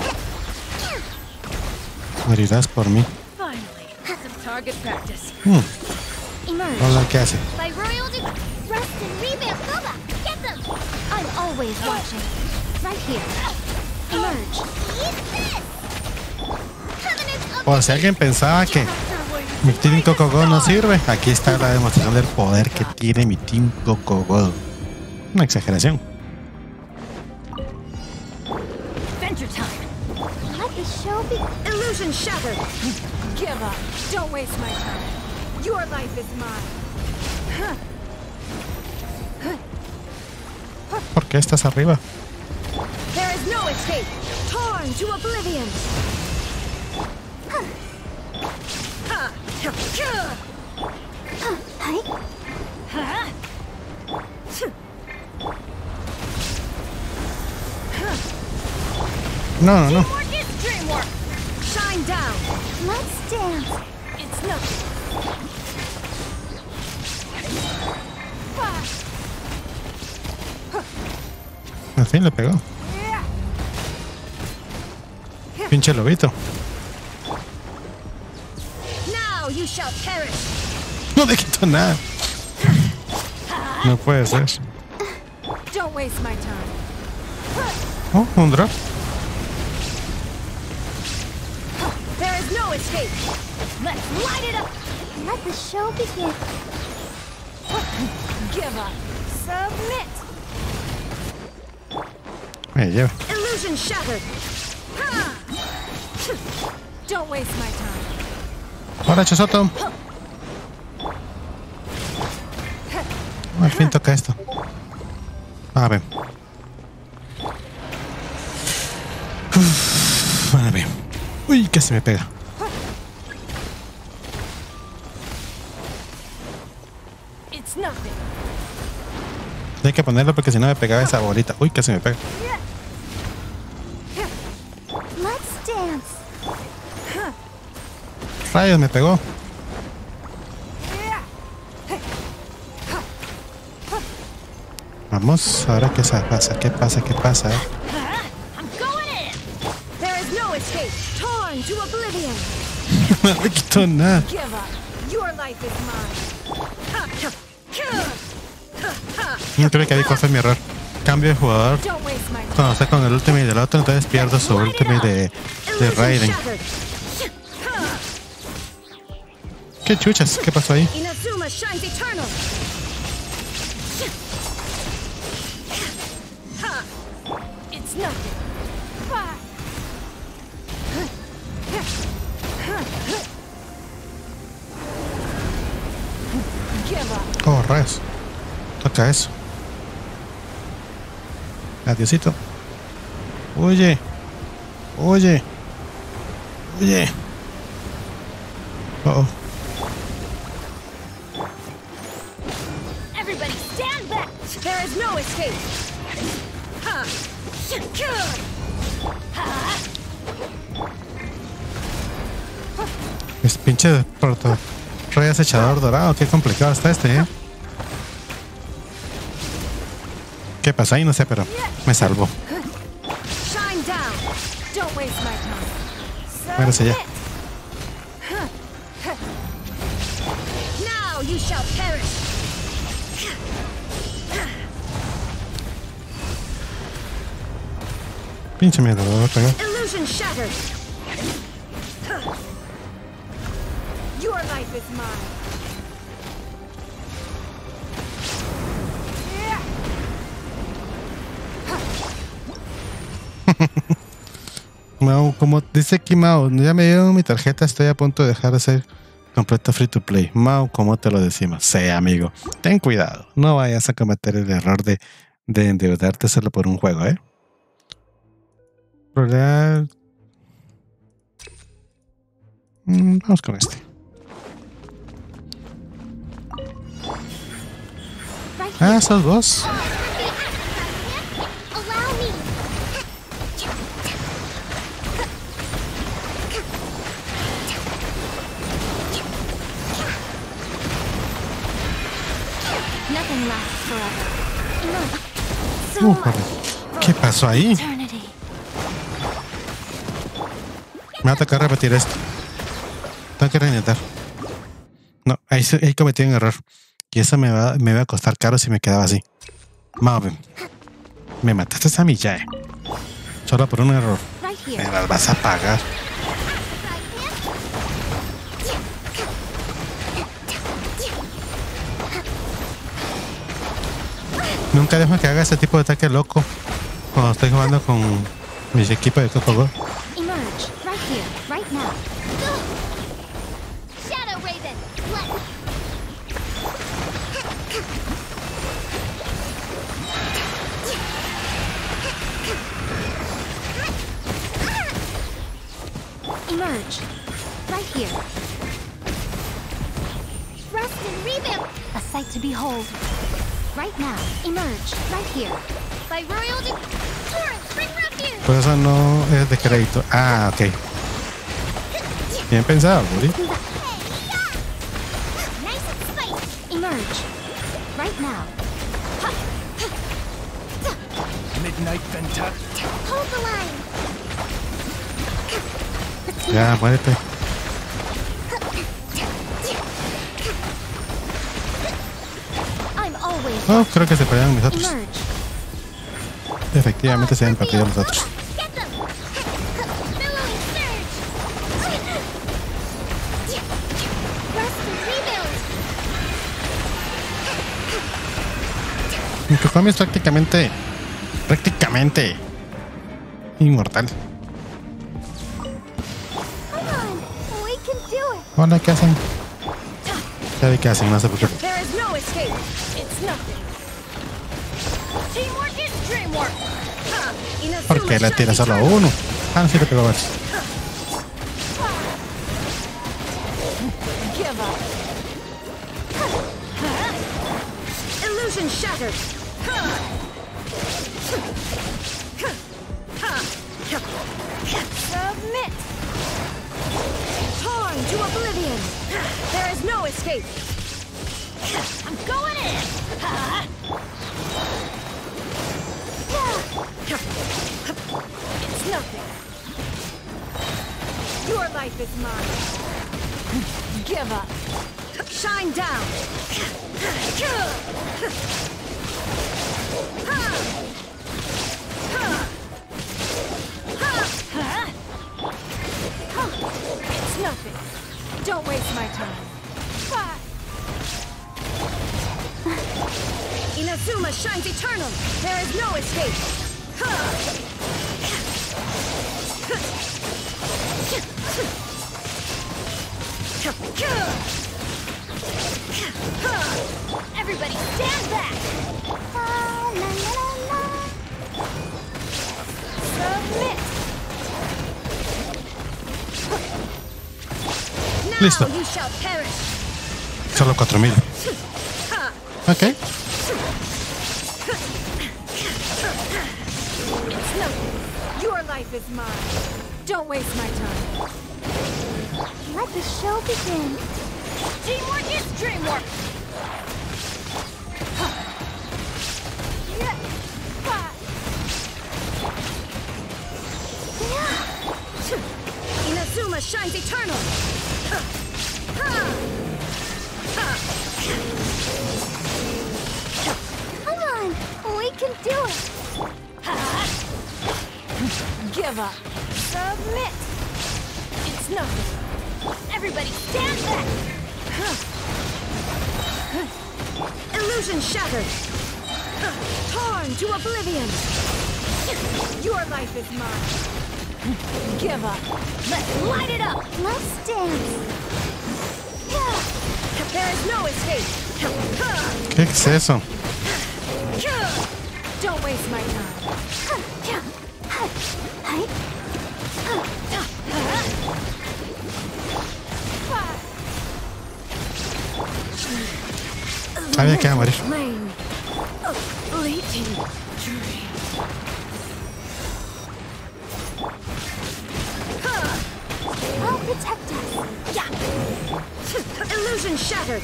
Morirás por mí. Finally, some target practice. Emerge. Hola, ¿qué hace? By royal rest and revamp Boba. Get them. I'm always watching. Right here. Emerge. Eat this. Covenant of Por si alguien pensaba que mi Team Coco no sirve, aquí está la demostración del poder que tiene mi Team Coco. Una exageración. Adventure time. Let the show begin. Illusion shattered. Give up. Don't waste my time. Your life is mine. ¿Por qué estás arriba? There is no escape. Torn to oblivion. Hi. No, no, no. Teamwork is dreamwork. Shine down. Let's dance. It's nothing. Al fin le pegó. Pinche lobito. Now you shall perish. No le quito nada. No puede ser. Don't waste my time. Oh, un drop. There is no escape. Let's light it up. Let the show begin. Give up. Submit. Me lleva. Illusion shattered. Don't waste my time. Hola, Chosoto. Al fin toca esto. A ver. A ver. Uy, casi me pega. It's nothing. Hay que ponerlo porque si no me pegaba esa bolita. Uy, casi me pega. Let's dance. Rayos, me pegó. Vamos, ahora qué pasa, qué pasa, qué pasa. I'm going in. There is no escape. Torn to oblivion. No me quitó nada. Give up. Your life is mine. Creo que ahí cuál fue mi error. Cambio de jugador Don't waste my time. cuando está con el ultimate del otro, entonces pierdo su ultimate de Raiden. Shattered. ¿Qué chuchas? ¿Qué pasó ahí? Inazuma shines eternal. It's nothing. Give up. Oh, rayos. Toca eso. Adiosito. Oye. Oye. Oye. Oh. Everybody stand back. There is no escape. Ha. Es pinche proto rey acechador dorado. Qué complicado está este, ¿eh? ¿Qué pasó ahí? No sé, pero me salvó. Shine down. Don't waste my time. Muérese ya. Now you shall perish. Pinche mierda, lo voy a pegar. Illusion shattered. Your life is mine. Mau, como dice aquí Mau, ya me dieron mi tarjeta, estoy a punto de dejar de ser completo free to play. Mau, ¿cómo te lo decimos? Sí, amigo. Ten cuidado. No vayas a cometer el error de endeudarte solo por un juego, ¿eh? Problema. Vamos con este. Ah, esos dos. Allow me. Nothing lasts forever. No. So Joder. ¿Qué pasó ahí? eternity. Me va a tocar repetir esto. Tengo que reintentar. No, ahí cometí un error. Y eso me va a costar caro si me quedaba así. Marvin, me mataste a mí ya, solo por un error. Right Me here. las vas a pagar. Nunca dejo que haga ese tipo de ataque loco cuando estoy jugando con mis equipos de Coco. Emerge. Right here. Right now. Shadow Raven. Let. Emerge. Right here. Rest and revamp. A sight to behold. Right now. Emerge. Right here. By royal Torrent, bring refuge. Por eso no es de crédito. Ah, ok. Bien pensado, Buddy. Nice and spicy. Emerge. Right now. Midnight Venta. Hold the line. Ya, muérete. I'm always. Oh, creo que se pelearon mis otros. Emerge. Efectivamente se han partido los otros. Get them. Billowing surge. Rest and rebuild. Mi Kokami es prácticamente inmortal. Come on. We can do it. Hola, ¿qué hacen? Ya vi qué hacen, no sé por qué. There is no escape. It's ¿Por qué le tira solo a uno? Ah, no, sí le pegó a varios. Illusion shattered. Submit. Torn to oblivion. There is no escape. I'm going in! It's nothing. Your life is mine. Give up. Shine down. It's nothing. Don't waste my time. Inazuma shines eternal. There is no escape. Everybody stand back! Submit. Now Listo. you shall perish. Solo 4000. Ok. It's nothing. Your life is mine. Don't waste my time. Let the show begin. Teamwork is dreamwork! Inazuma shines eternal. Come on, we can do it. Give up. Submit. It's nothing. Everybody stand back! Illusion shattered. Torn to oblivion. Your life is mine. Give up. Let's light it up! Let's dance. There is no escape. ¿Qué es eso? Don't waste my time. Sabía que iba a morir. Lane. Fleeting dream. I'll protect us. Illusion shattered.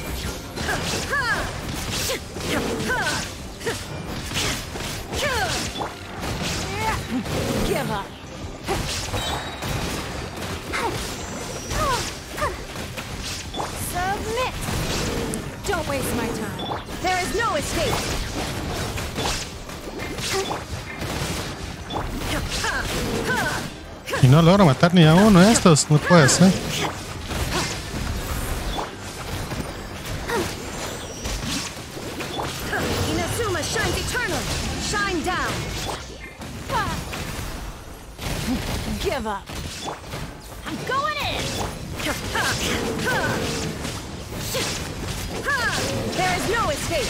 Give up. Submit. Don't waste my time. There is no escape. Y no logro matar ni a uno de estos. No puede ser. Inazuma shines eternal. Shine down. Give up. I'm going in! There is no escape.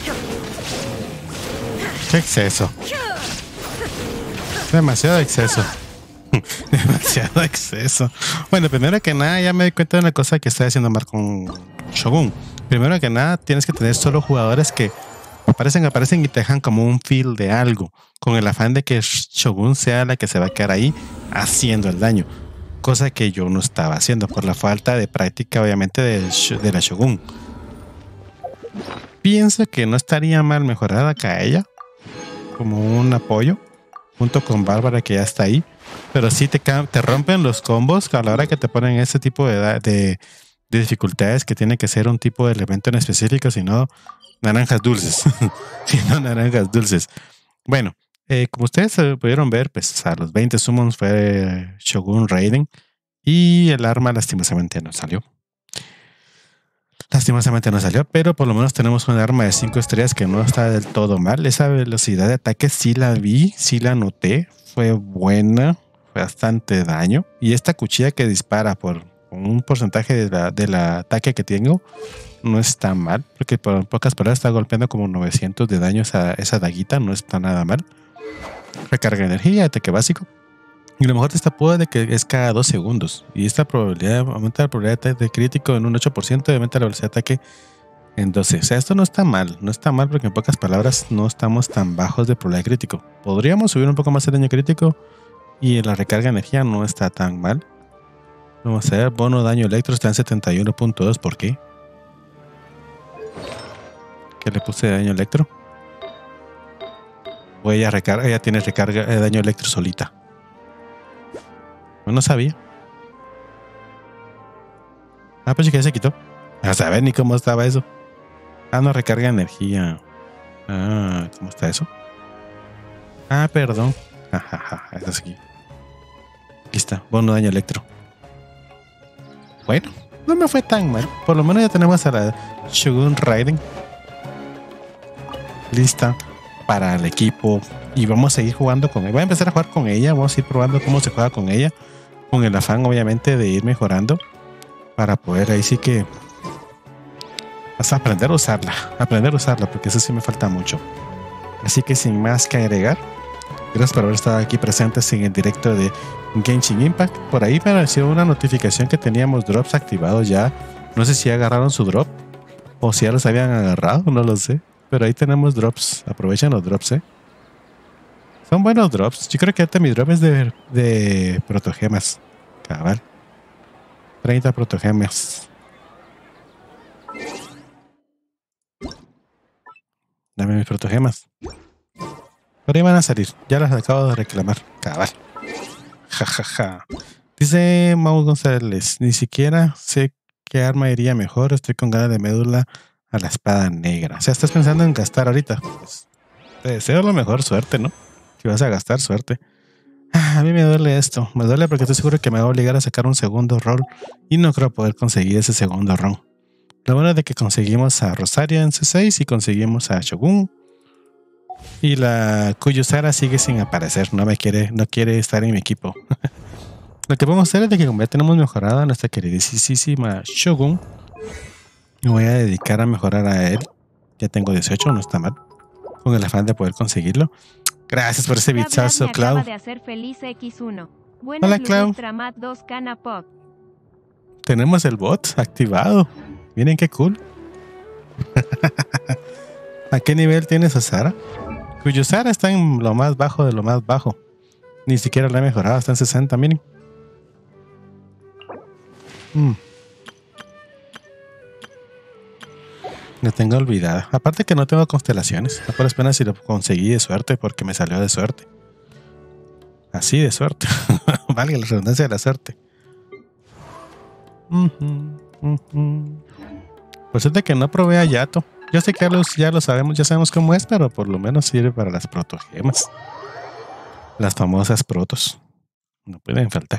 ¿Qué exceso? Demasiado exceso. Demasiado exceso. Bueno, primero que nada, ya me di cuenta de una cosa que estoy haciendo mal con Shogun. Primero que nada, tienes que tener solo jugadores que aparecen y te dejan como un feel de algo, con el afán de que Shogun sea la que se va a quedar ahí haciendo el daño. Cosa que yo no estaba haciendo por la falta de práctica, obviamente, de la Shogun. Pienso que no estaría mal mejorar acá a ella como un apoyo, junto con Bárbara, que ya está ahí. Pero sí te rompen los combos a la hora que te ponen ese tipo de dificultades, que tiene que ser un tipo de elemento en específico, si no, naranjas dulces. Si no, naranjas dulces. Bueno, como ustedes pudieron ver, pues a los 20 summons fue Shogun Raiden, y el arma lastimosamente no salió. Pero por lo menos tenemos un arma de 5 estrellas que no está del todo mal. Esa velocidad de ataque sí la vi, sí la noté, fue buena, fue bastante daño. Y esta cuchilla que dispara por con un porcentaje del ataque que tengo, no está mal, porque por pocas palabras está golpeando como 900 de daño esa daguita, no está nada mal. Recarga de energía, ataque básico. Y lo mejor de esta puede de que es cada 2 segundos. Y esta probabilidad aumenta la probabilidad de crítico en un 8% y aumenta la velocidad de ataque en 12. O sea, esto no está mal. No está mal porque en pocas palabras no estamos tan bajos de probabilidad de crítico. Podríamos subir un poco más el daño crítico y la recarga de energía no está tan mal. Vamos a ver, bono daño electro está en 71.2. ¿Por qué? ¿Qué le puse de daño electro? O ella tiene recarga de daño electro solita. No sabía. Ah, pues que ya se quitó. A saber ni cómo estaba eso. Ah, no recarga energía. Ah, ¿cómo está eso? Ah, perdón. Jajaja, eso sí. Aquí está, bono daño electro. Bueno, no me fue tan mal. Por lo menos ya tenemos a la Shogun Raiden lista para el equipo. Y vamos a seguir jugando con ella. Voy a empezar a jugar con ella. Vamos a ir probando cómo se juega con ella. Con el afán, obviamente, de ir mejorando. Para poder ahí sí que hasta aprender a usarla. Porque eso sí me falta mucho. Así que sin más que agregar, gracias por haber estado aquí presentes en el directo de Genshin Impact. Por ahí me apareció una notificación que teníamos drops activados ya. No sé si ya agarraron su drop o si ya los habían agarrado, no lo sé. Pero ahí tenemos drops. Aprovechen los drops, Son buenos drops. Yo creo que ahorita mi drop es de protogemas. Cabal. 30 protogemas. Dame mis protogemas. Por ahí van a salir. Ya las acabo de reclamar. Cabal. Jajaja. Dice Mau González. Ni siquiera sé qué arma iría mejor. Estoy con ganas de médula a la espada negra. O sea, estás pensando en gastar ahorita. Pues, te deseo lo mejor, suerte, ¿no? Si vas a gastar, suerte. A mí me duele esto. Me duele porque estoy seguro que me va a obligar a sacar un segundo rol y no creo poder conseguir ese segundo rol. Lo bueno es de que conseguimos a Rosaria en C6 y conseguimos a Shogun. Y la Kuyusara sigue sin aparecer. No quiere estar en mi equipo. Lo que podemos hacer es de que como ya tenemos mejorada a nuestra queridísima Shogun, me voy a dedicar a mejorar a él. Ya tengo 18, no está mal. Con el afán de poder conseguirlo. Gracias por ese bichazo, Clau. Hola, Clau. Tenemos el bot activado. Miren qué cool. ¿A qué nivel tienes a Sara? Kuyusara está en lo más bajo de lo más bajo. Ni siquiera la he mejorado, está en 60, miren. La tengo olvidada. Aparte que no tengo constelaciones. No por pena si lo conseguí de suerte porque me salió de suerte. Así de suerte. Valga la redundancia de la suerte. Por cierto que no probé a Yato. Yo sé que ya lo sabemos, ya sabemos cómo es, pero por lo menos sirve para las protogemas. Las famosas protos. No pueden faltar.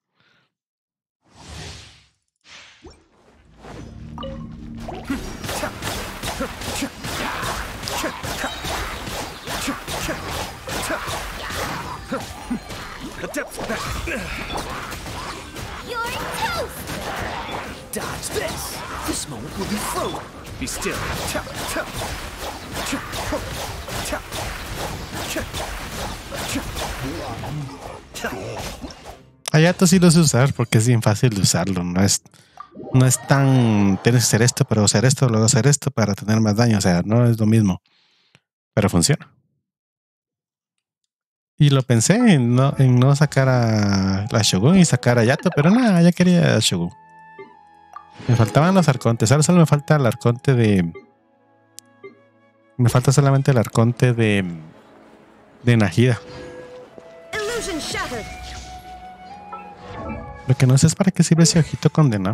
You're toast! Dodge this! This moment will be frozen. Be still. A Yato sí lo sé usar porque es bien fácil de usarlo. No es tan... Tienes que hacer esto, pero hacer esto, luego hacer esto para tener más daño. O sea, no es lo mismo. Pero funciona. Y lo pensé en no sacar a la Shogun y sacar a Yato, pero nada, ya quería a Shogun. Me faltaban los arcontes. Ahora solo me falta el arconte de... Me falta solamente el arconte de Nahida. Lo que no sé es para qué sirve ese ojito condenado.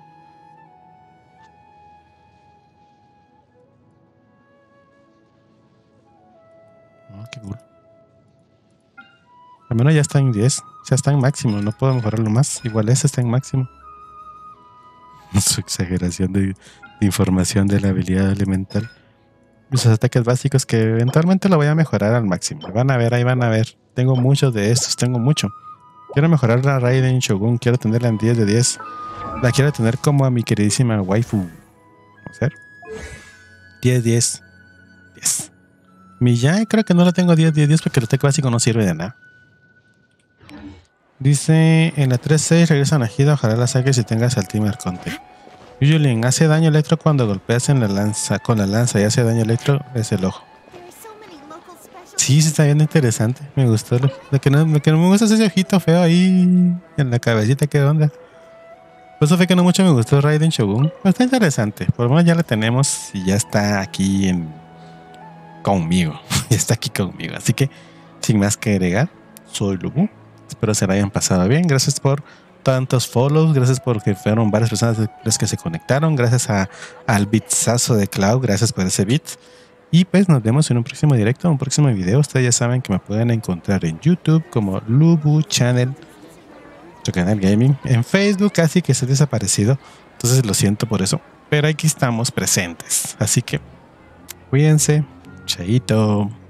Oh, qué cool. Al menos ya está en 10. O sea, está en máximo. No puedo mejorarlo más. Igual ese está en máximo. Su exageración de información de la habilidad elemental. Los ataques básicos que eventualmente lo voy a mejorar al máximo. Van a ver, ahí van a ver. Tengo muchos de estos, tengo mucho. Quiero mejorar la Raiden Shogun. Quiero tenerla en 10 de 10. La quiero tener como a mi queridísima waifu. Vamos a ver. 10. Miyai creo que no la tengo 10 porque el TEC básico no sirve de nada. Dice, en la 3.6 regresan a Hida, ojalá la saques y tengas al Team Arconte. Yulin, hace daño electro cuando golpeas en la lanza, con la lanza y hace daño electro es el ojo. Sí, está bien interesante. Me gustó. Lo que no me gusta es ese ojito feo ahí en la cabecita. ¿Qué onda? Por eso fue que no mucho me gustó Raiden Shogun. Pero está interesante. Por lo menos ya la tenemos y ya está aquí conmigo. Ya está aquí conmigo. Así que, sin más que agregar, soy Lubu. Espero se la hayan pasado bien. Gracias por tantos follows. Gracias porque fueron varias personas las que se conectaron. Gracias al bitsazo de Cloud. Gracias por ese bit. Y pues nos vemos en un próximo directo, un próximo video. Ustedes ya saben que me pueden encontrar en YouTube como Lubu Channel, nuestro canal gaming. En Facebook casi que se ha desaparecido. Entonces lo siento por eso. Pero aquí estamos presentes. Así que cuídense. Chaito.